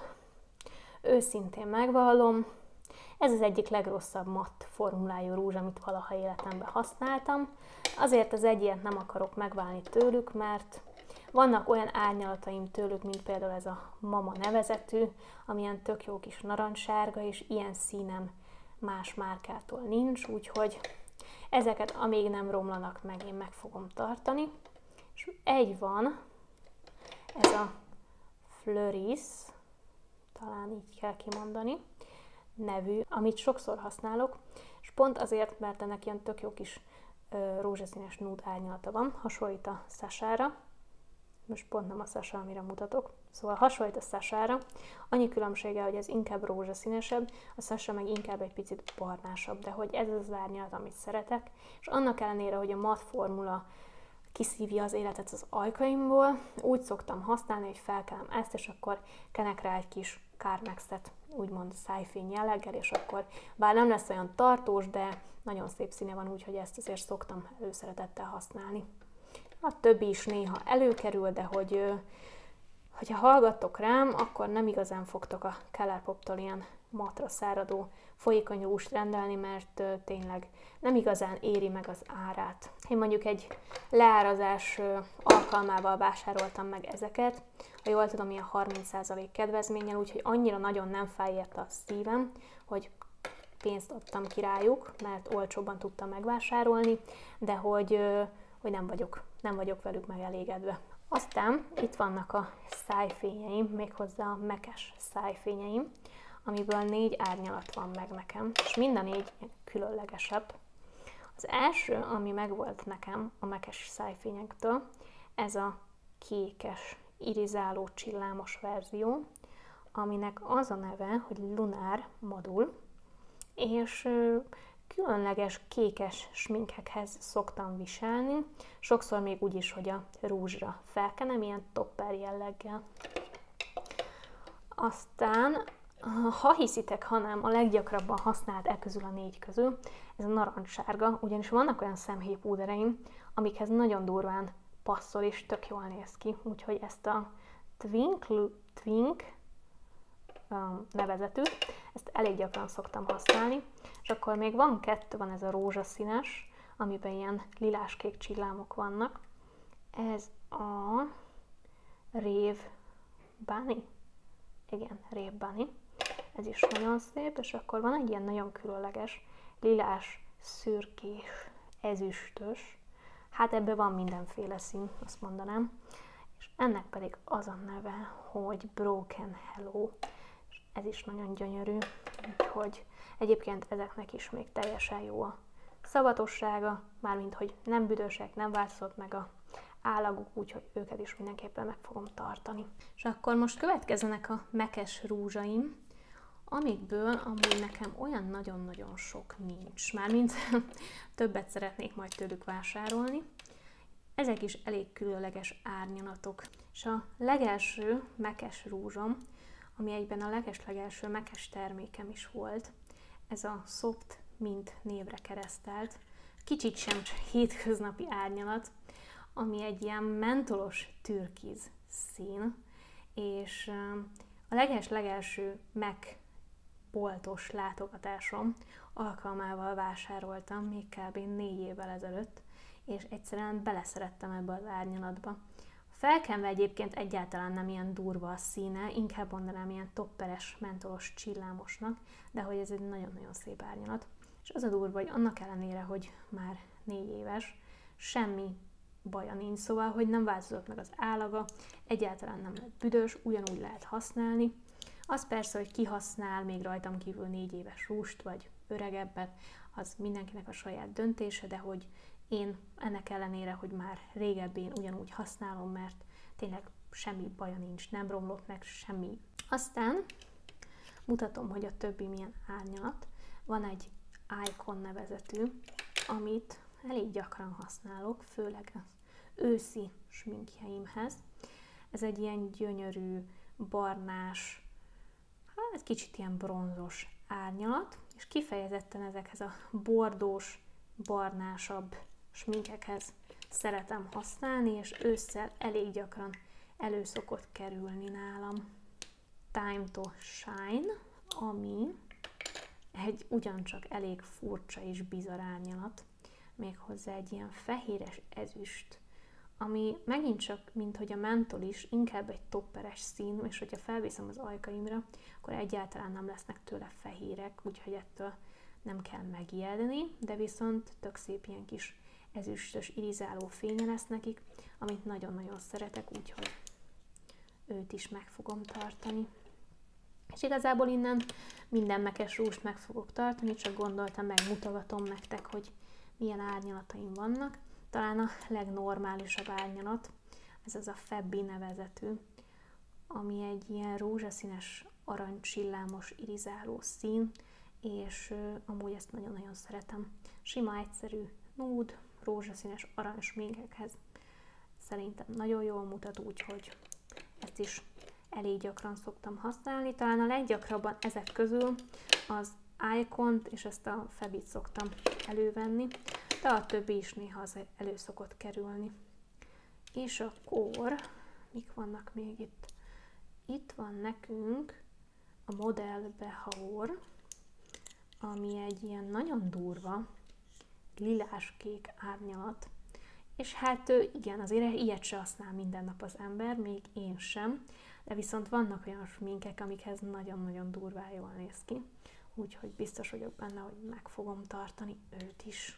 Őszintén megvallom, ez az egyik legrosszabb matt formulájú rúzs, amit valaha életemben használtam. Azért az egyet nem akarok megválni tőlük, mert vannak olyan árnyalataim tőlük, mint például ez a Mama nevezetű, amilyen tök jó kis narancssárga, és ilyen színem más márkától nincs, úgyhogy ezeket, amíg nem romlanak meg, én meg fogom tartani. És egy van, ez a Fleuris, talán így kell kimondani, nevű, amit sokszor használok, és pont azért, mert ennek ilyen tök jó kis ö, rózsaszínes nude árnyalata van, hasonlít a Sasára, most pont nem a Sasha, amire mutatok, szóval hasonlít a Sasára, annyi különbsége, hogy ez inkább rózsaszínesebb, a Sasha meg inkább egy picit barnásabb, de hogy ez az árnyalat, amit szeretek, és annak ellenére, hogy a matt formula kiszívja az életet az ajkaimból, úgy szoktam használni, hogy felkelem ezt, és akkor kenek rá egy kis Carmexet, úgymond szájfény jelleggel, és akkor bár nem lesz olyan tartós, de nagyon szép színe van, úgyhogy ezt azért szoktam előszeretettel használni. A többi is néha előkerül, de hogy, hogyha hallgattok rám, akkor nem igazán fogtok a Colourpop-tól ilyen matra száradó folyékony rúst rendelni, mert tényleg nem igazán éri meg az árát. Én mondjuk egy leárazás alkalmával vásároltam meg ezeket, ha jól tudom, ilyen harminc százalék kedvezménnyel, úgyhogy annyira nagyon nem fáj érte a szívem, hogy pénzt adtam ki rájuk, mert olcsóbban tudtam megvásárolni, de hogy, hogy nem vagyok, nem vagyok velük megelégedve. Aztán itt vannak a szájfényeim, méghozzá a mekes szájfényeim, amiből négy árnyalat van meg nekem, és mind a négy különlegesebb. Az első, ami megvolt nekem a mekes szájfényektől, ez a kékes, irizáló csillámos verzió, aminek az a neve, hogy Lunar Modul, és különleges kékes sminkekhez szoktam viselni, sokszor még úgy is, hogy a rúzsra felkenem, ilyen topper jelleggel. Aztán, ha hiszitek, ha nem, a leggyakrabban használt e közül a négy közül, ez a narancssárga, ugyanis vannak olyan szemhéjpúdereim, amikhez nagyon durván passzol és tök jól néz ki, úgyhogy ezt a Twink, Twink nevezetű, ezt elég gyakran szoktam használni, és akkor még van kettő, van ez a rózsaszínes, amiben ilyen lilás-kék csillámok vannak. Ez a Rave Bunny. Igen, Rave Bunny. Ez is nagyon szép, és akkor van egy ilyen nagyon különleges, lilás, szürkés, ezüstös. Hát ebben van mindenféle szín, azt mondanám. És ennek pedig az a neve, hogy Broken Hello. És ez is nagyon gyönyörű, úgyhogy egyébként ezeknek is még teljesen jó a szavatossága, mármint hogy nem büdösek, nem változott meg a állaguk, úgyhogy őket is mindenképpen meg fogom tartani. És akkor most következzenek a mekes rúzsaim, amikből amúgy nekem olyan nagyon-nagyon sok nincs. Mármint többet szeretnék majd tőlük vásárolni. Ezek is elég különleges árnyalatok. És a legelső mekes rúzsom, ami egyben a leges-legelső mekes termékem is volt, ez a Soft Mint névre keresztelt, kicsit sem hétköznapi árnyalat, ami egy ilyen mentolos türkiz szín, és a leges-legelső MAC boltos látogatásom alkalmával vásároltam még kb. négy évvel ezelőtt, és egyszerűen beleszerettem ebbe az árnyalatba. Felkenve egyébként egyáltalán nem ilyen durva a színe, inkább mondanám ilyen topperes, mentolos, csillámosnak, de hogy ez egy nagyon-nagyon szép árnyalat. És az a durva, hogy annak ellenére, hogy már négy éves, semmi baja nincs, szóval, hogy nem változott meg az állaga, egyáltalán nem lett büdös, ugyanúgy lehet használni. Az persze, hogy ki használ még rajtam kívül négy éves rúst, vagy öregebbet, az mindenkinek a saját döntése, de hogy én ennek ellenére, hogy már régebbi én ugyanúgy használom, mert tényleg semmi baja nincs, nem romlott meg semmi. Aztán mutatom, hogy a többi milyen árnyalat. Van egy Icon nevezetű, amit elég gyakran használok, főleg az őszi sminkjeimhez. Ez egy ilyen gyönyörű, barnás, hát kicsit ilyen bronzos árnyalat, és kifejezetten ezekhez a bordós, barnásabb sminkekhez szeretem használni, és ősszel elég gyakran elő szokott kerülni nálam. Time to Shine, ami egy ugyancsak elég furcsa és bizarr árnyalat, méghozzá egy ilyen fehéres ezüst, ami megint csak, mint hogy a mentol is, inkább egy topperes szín, és hogyha felviszem az ajkaimra, akkor egyáltalán nem lesznek tőle fehérek, úgyhogy ettől nem kell megijedni, de viszont tök szép ilyen kis ezüstös, irizáló fénye lesz nekik, amit nagyon-nagyon szeretek, úgyhogy őt is meg fogom tartani. És igazából innen minden mekes rúst meg fogok tartani, csak gondoltam, megmutogatom nektek, hogy milyen árnyalataim vannak. Talán a legnormálisabb árnyalat, ez az a Febbi nevezetű, ami egy ilyen rózsaszínes, aranycsillámos, irizáló szín, és uh, amúgy ezt nagyon-nagyon szeretem. Sima, egyszerű, nude, rózsaszínes, arany sminkekhez szerintem nagyon jól mutat, úgyhogy ezt is elég gyakran szoktam használni. Talán a leggyakrabban ezek közül az Icont és ezt a Febit szoktam elővenni, de a többi is néha az elő szokott kerülni. És akkor mik vannak még itt? Itt van nekünk a Model Behauer, ami egy ilyen nagyon durva, lilás-kék árnyalat. És hát igen, azért ilyet se használ minden nap az ember, még én sem, de viszont vannak olyan sminkek, amikhez nagyon-nagyon durván jól néz ki, úgyhogy biztos vagyok benne, hogy meg fogom tartani őt is.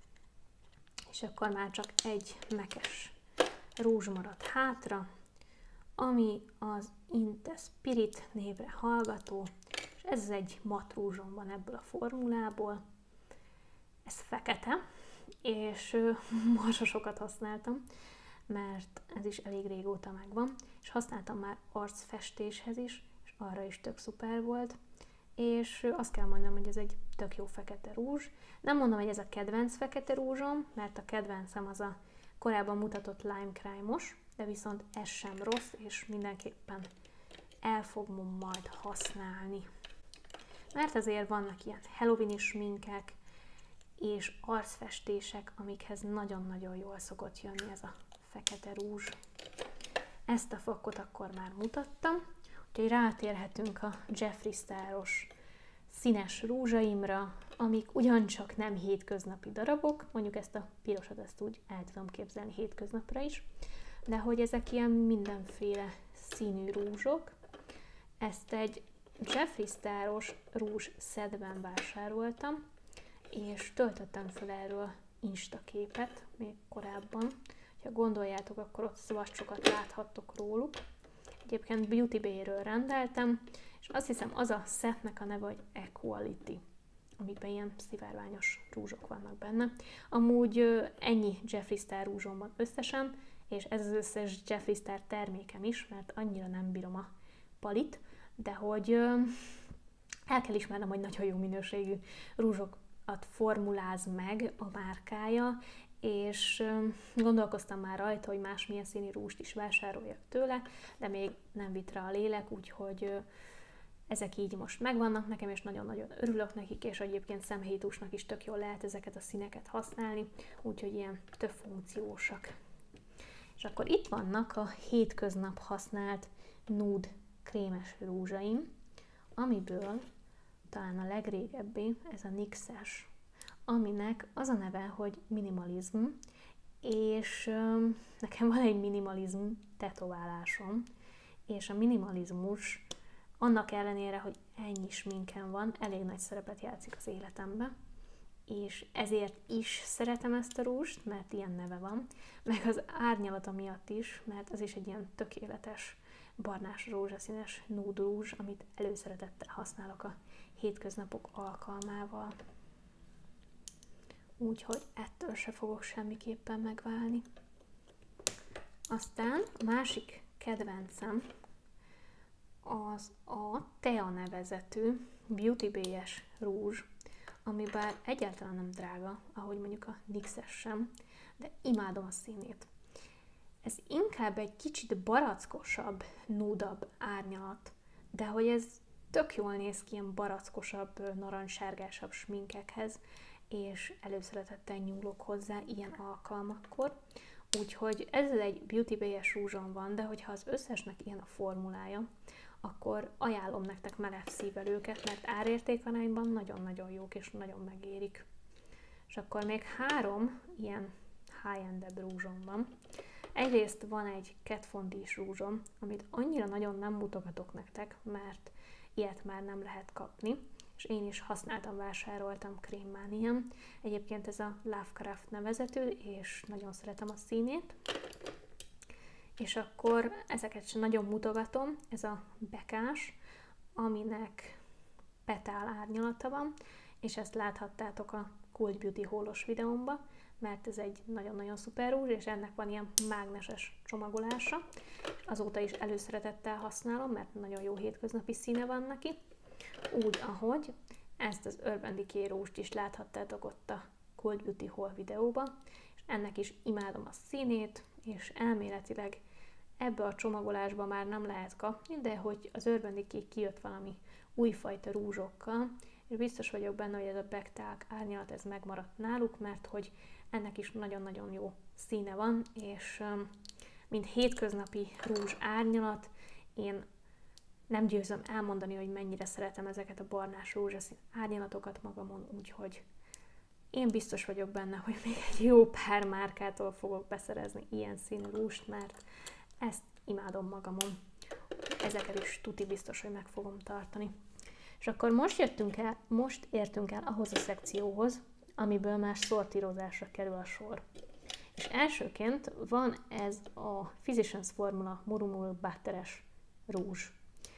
És akkor már csak egy mekes rúzs maradt hátra, ami az In The Spirit névre hallgató, és ez egy mat rúzsom van ebből a formulából. Ez fekete, és marha sokat használtam, mert ez is elég régóta megvan, és használtam már arcfestéshez is, és arra is tök szuper volt, és azt kell mondanom, hogy ez egy tök jó fekete rúzs. Nem mondom, hogy ez a kedvenc fekete rúzsom, mert a kedvencem az a korábban mutatott Lime Crime-os, de viszont ez sem rossz, és mindenképpen el fogom majd használni. Mert azért vannak ilyen Halloween-i sminkek, és arcfestések, amikhez nagyon-nagyon jól szokott jönni ez a fekete rúzs. Ezt a fakot akkor már mutattam, úgyhogy rátérhetünk a Jeffree Star-os színes rúzsaimra, amik ugyancsak nem hétköznapi darabok, mondjuk ezt a pirosat ezt úgy el tudom képzelni hétköznapra is, de hogy ezek ilyen mindenféle színű rúzsok. Ezt egy Jeffree Star-os rúzs szedben vásároltam, és töltöttem fel erről Insta képet még korábban. Ha gondoljátok, akkor ott szvacsokat láthattok róluk. Egyébként Beauty Bay-ről rendeltem, és azt hiszem az a szetnek a neve, hogy Equality, amiben ilyen szivárványos rúzsok vannak benne. Amúgy ennyi Jeffree Star rúzsom van összesen, és ez az összes Jeffree Star termékem is, mert annyira nem bírom a palit, de hogy el kell ismernem, hogy nagyon jó minőségű rúzsokat formuláz meg a márkája, és gondolkoztam már rajta, hogy másmilyen színű rúzst is vásároljak tőle, de még nem vitt rá a lélek, úgyhogy ezek így most megvannak nekem, és nagyon-nagyon örülök nekik, és egyébként szemhéjtusnak is tök jól lehet ezeket a színeket használni, úgyhogy ilyen több funkciósak. És akkor itt vannak a hétköznap használt nude krémes rúzsaim, amiből talán a legrégebbi, ez a nixes, aminek az a neve, hogy minimalizm, és um, nekem van egy minimalizm tetoválásom, és a minimalizmus annak ellenére, hogy ennyi sminken van, elég nagy szerepet játszik az életemben, és ezért is szeretem ezt a rúzst, mert ilyen neve van, meg az árnyalata miatt is, mert ez is egy ilyen tökéletes barnás rózsaszínes nude rúzs, amit előszeretettel használok a hétköznapok alkalmával. Úgyhogy ettől se fogok semmiképpen megválni. Aztán a másik kedvencem az a Thea nevezetű Beauty Bay-es rúzs, ami bár egyáltalán nem drága, ahogy mondjuk a nixes sem, de imádom a színét. Ez inkább egy kicsit barackosabb, nudabb árnyalat, de hogy ez tök jól néz ki ilyen barackosabb, narancssárgásabb sminkekhez, és előszeretettel nyúlok hozzá ilyen alkalmakkor. Úgyhogy ez egy Beauty Bay-es rúzsom van, de hogyha az összesnek ilyen a formulája, akkor ajánlom nektek meleg szívvel őket, mert árértékarányban nagyon-nagyon jók és nagyon megérik. És akkor még három ilyen high-end-ebb rúzsom van. Egyrészt van egy Kat Von D-s rúzsom, amit annyira nagyon nem mutogatok nektek, mert ilyet már nem lehet kapni, és én is használtam, vásároltam Krémmánián. Egyébként ez a Lovecraft nevezetű, és nagyon szeretem a színét. És akkor ezeket sem nagyon mutogatom, ez a bekás, aminek petál árnyalata van, és ezt láthattátok a Cult Beauty haulos videómban, mert ez egy nagyon-nagyon szuper rúzs, és ennek van ilyen mágneses csomagolása. Azóta is előszeretettel használom, mert nagyon jó hétköznapi színe van neki. Úgy, ahogy ezt az Urban Decay rúzst is láthattátok ott a Cult Beauty haul videóban, és ennek is imádom a színét, és elméletileg ebbe a csomagolásba már nem lehet kapni, de hogy az Urban Decay kijött valami újfajta rúzsokkal, és biztos vagyok benne, hogy ez a bekták árnyalat ez megmaradt náluk, mert hogy ennek is nagyon-nagyon jó színe van, és mint hétköznapi rúzs árnyalat, én nem győzöm elmondani, hogy mennyire szeretem ezeket a barnás rózsaszín árnyalatokat magamon, úgyhogy én biztos vagyok benne, hogy még egy jó pár márkától fogok beszerezni ilyen színű rúzst, mert ezt imádom magamon. Ezeket is tuti biztos, hogy meg fogom tartani. És akkor most jöttünk el, most értünk el ahhoz a szekcióhoz, amiből már szortírozásra kerül a sor. És elsőként van ez a Physicians Formula Murumur Butteres rúzs,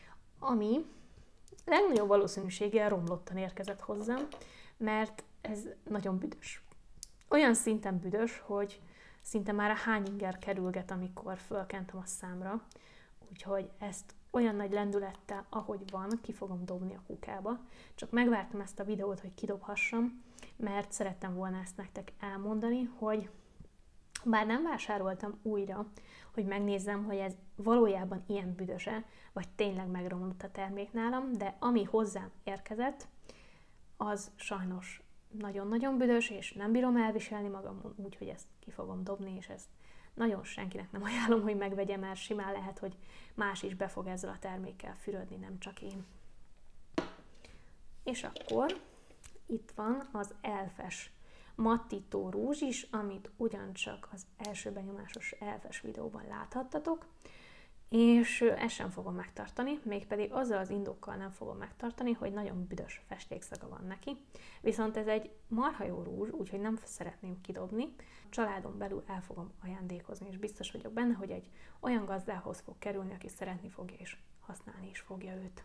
ami legnagyobb valószínűséggel romlottan érkezett hozzám, mert ez nagyon büdös. Olyan szinten büdös, hogy szinte már a hányinger kerülget, amikor fölkentem a számra, úgyhogy ezt olyan nagy lendülettel, ahogy van, ki fogom dobni a kukába. Csak megvártam ezt a videót, hogy kidobhassam, mert szerettem volna ezt nektek elmondani, hogy bár nem vásároltam újra, hogy megnézzem, hogy ez valójában ilyen büdöse, vagy tényleg megromlott a termék nálam, de ami hozzám érkezett, az sajnos nagyon-nagyon büdös, és nem bírom elviselni magamon, úgyhogy ezt ki fogom dobni, és ezt nagyon senkinek nem ajánlom, hogy megvegye, mert simán lehet, hogy más is be fog ezzel a termékkel fürödni, nem csak én. És akkor itt van az elfes mattító rúzs is, amit ugyancsak az első benyomásos elfes videóban láthattatok, és ezt sem fogom megtartani, mégpedig azzal az indokkal nem fogom megtartani, hogy nagyon büdös festékszaga van neki, viszont ez egy marha jó rúzs, úgyhogy nem szeretném kidobni. A családon belül el fogom ajándékozni, és biztos vagyok benne, hogy egy olyan gazdához fog kerülni, aki szeretni fogja és használni is fogja őt.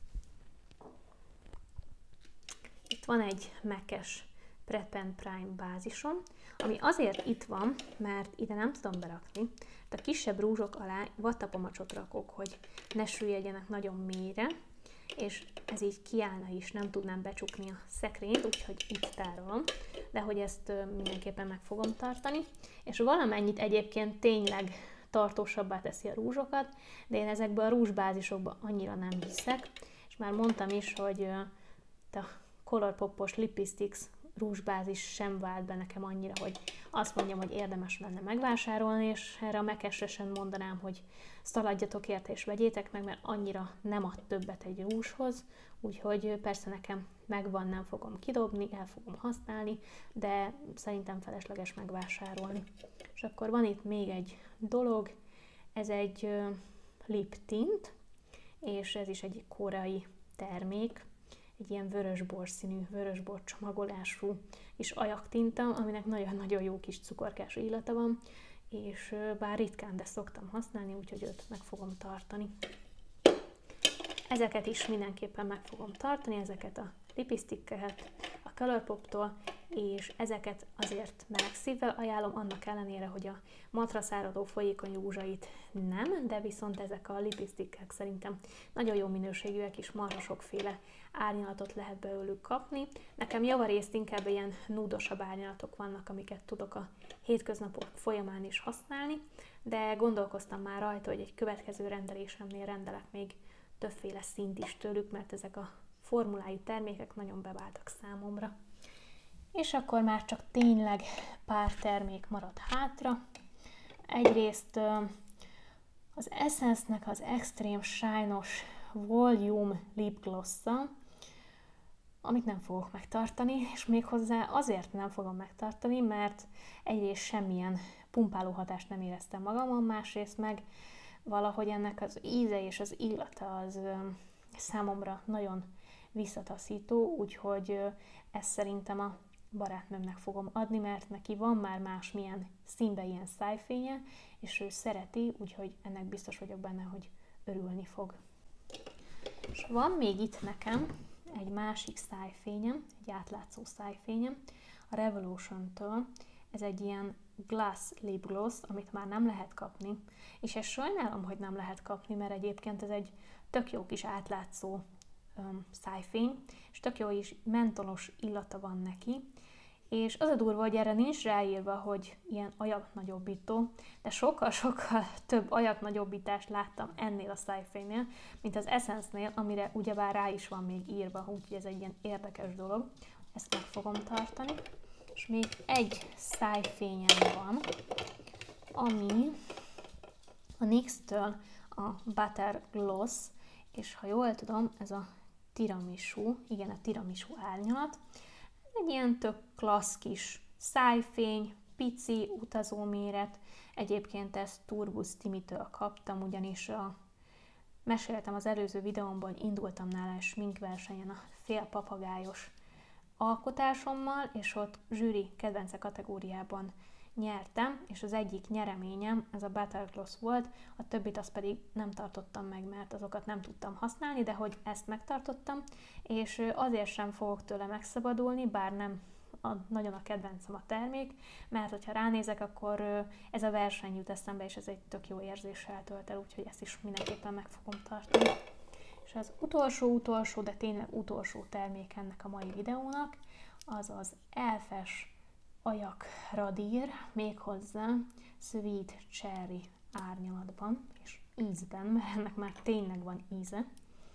Itt van egy mekes Prep and Prime bázisom, ami azért itt van, mert ide nem tudom berakni, de a kisebb rúzsok alá vattapamacsot rakok, hogy ne süllyedjenek nagyon mélyre, és ez így kiállna is, nem tudnám becsukni a szekrényt, úgyhogy itt tárolom, de hogy ezt mindenképpen meg fogom tartani, és valamennyit egyébként tényleg tartósabbá teszi a rúzsokat, de én ezekben a rúzsbázisokban annyira nem hiszek, és már mondtam is, hogy a Colourpop-os Lipsticks rúzsbázis sem vált be nekem annyira, hogy azt mondjam, hogy érdemes lenne megvásárolni, és erre a mekesre sem mondanám, hogy szaladjatok érte és vegyétek meg, mert annyira nem ad többet egy rúzshoz, úgyhogy persze nekem megvan, nem fogom kidobni, el fogom használni, de szerintem felesleges megvásárolni. És akkor van itt még egy dolog, ez egy lip tint, és ez is egy koreai termék, egy ilyen vörösbor színű, vörösbor csomagolású kis ajaktinta, aminek nagyon-nagyon jó kis cukorkás illata van, és bár ritkán, de szoktam használni, úgyhogy őt meg fogom tartani. Ezeket is mindenképpen meg fogom tartani, ezeket a lipstickeket a Colourpop-tól, és ezeket azért meleg szívvel ajánlom, annak ellenére, hogy a matraszáradó folyékony rúzsait nem, de viszont ezek a lipstickek szerintem nagyon jó minőségűek, és marha sokféle árnyalatot lehet belőlük kapni. Nekem javarészt inkább ilyen núdosabb árnyalatok vannak, amiket tudok a hétköznapok folyamán is használni, de gondolkoztam már rajta, hogy egy következő rendelésemnél rendelek még többféle színt is tőlük, mert ezek a formulájú termékek nagyon beváltak számomra. És akkor már csak tényleg pár termék maradt hátra. egyrészt az Essence-nek az Extreme Shine-os Volume Lip Gloss-a, amit nem fogok megtartani, és méghozzá azért nem fogom megtartani, mert egyrészt semmilyen pumpáló hatást nem éreztem magamon, másrészt meg valahogy ennek az íze és az illata az számomra nagyon visszataszító, úgyhogy ezt szerintem a barátnőmnek fogom adni, mert neki van már másmilyen színben ilyen szájfénye, és ő szereti, úgyhogy ennek biztos vagyok benne, hogy örülni fog. És van még itt nekem egy másik szájfényem, egy átlátszó szájfényem, a Revolution-től. Ez egy ilyen Glass Lip Gloss, amit már nem lehet kapni, és ezt sajnálom, hogy nem lehet kapni, mert egyébként ez egy tök jó kis átlátszó um, szájfény, és tök jó is mentolos illata van neki, és az a durva, hogy erre nincs ráírva, hogy ilyen ajaknagyobbító, de sokkal-sokkal több ajaknagyobbítást láttam ennél a szájfénynél, mint az Essence-nél, amire ugyebár rá is van még írva, úgyhogy ez egy ilyen érdekes dolog. Ezt meg fogom tartani. És még egy szájfényem van, ami a nix-től a Butter Gloss, és ha jól tudom, ez a tiramisu, igen, a tiramisu árnyalat. Egy ilyen tök klassz kis szájfény, pici, utazóméret. Egyébként ezt Turbus Timitől kaptam, ugyanis a, meséltem az előző videómban, hogy indultam nála a sminkversenyen a fél papagájos alkotásommal, és ott zsűri kedvence kategóriában nyertem, és az egyik nyereményem ez a Butter Gloss volt, a többit azt pedig nem tartottam meg, mert azokat nem tudtam használni, de hogy ezt megtartottam, és azért sem fogok tőle megszabadulni, bár nem a, nagyon a kedvencem a termék, mert hogyha ránézek, akkor ez a verseny jut eszembe, és ez egy tök jó érzéssel tölt el, úgyhogy ezt is mindenképpen meg fogom tartani. És az utolsó-utolsó, de tényleg utolsó termék ennek a mai videónak, az az elfes ajak radír, méghozzá Sweet Cherry árnyalatban, és ízben, mert ennek már tényleg van íze.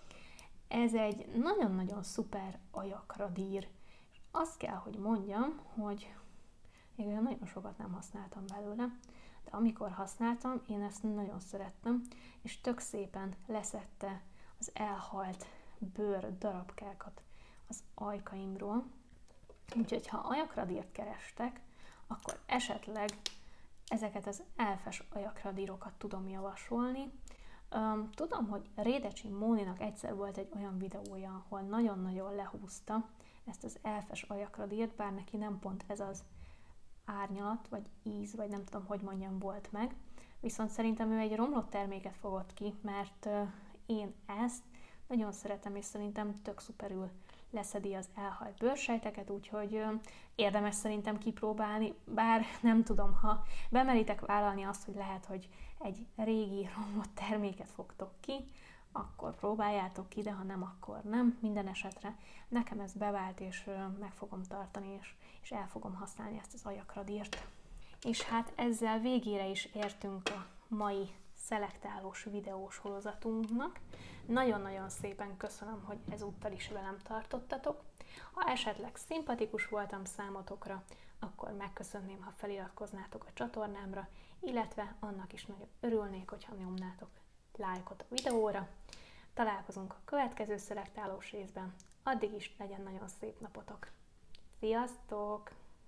Ez egy nagyon-nagyon szuper ajakradír, és azt kell, hogy mondjam, hogy még olyan nagyon sokat nem használtam belőle, de amikor használtam, én ezt nagyon szerettem, és tök szépen leszedte az elhalt bőr darabkákat az ajkaimról. Úgyhogy ha ajakradírt kerestek, akkor esetleg ezeket az elfes ajakradírokat tudom javasolni. Um, tudom, hogy Rédecsi Móninak egyszer volt egy olyan videója, ahol nagyon-nagyon lehúzta ezt az elfes ajakradírt, bár neki nem pont ez az árnyalat, vagy íz, vagy nem tudom, hogy mondjam, volt meg. Viszont szerintem ő egy romlott terméket fogott ki, mert uh, én ezt nagyon szeretem, és szerintem tök szuperül leszedi az elhalt bőrsejteket, úgyhogy ö, érdemes szerintem kipróbálni, bár nem tudom, ha bemeritek vállalni azt, hogy lehet, hogy egy régi romlott terméket fogtok ki, akkor próbáljátok ki, de ha nem, akkor nem. Minden esetre nekem ez bevált, és ö, meg fogom tartani, és, és el fogom használni ezt az ajakradírt. És hát ezzel végére is értünk a mai szelektálós videósorozatunknak. Nagyon-nagyon szépen köszönöm, hogy ezúttal is velem tartottatok. Ha esetleg szimpatikus voltam számotokra, akkor megköszönném, ha feliratkoznátok a csatornámra, illetve annak is nagyon örülnék, hogyha nyomnátok lájkot a videóra. Találkozunk a következő szelektálós részben. Addig is legyen nagyon szép napotok. Sziasztok!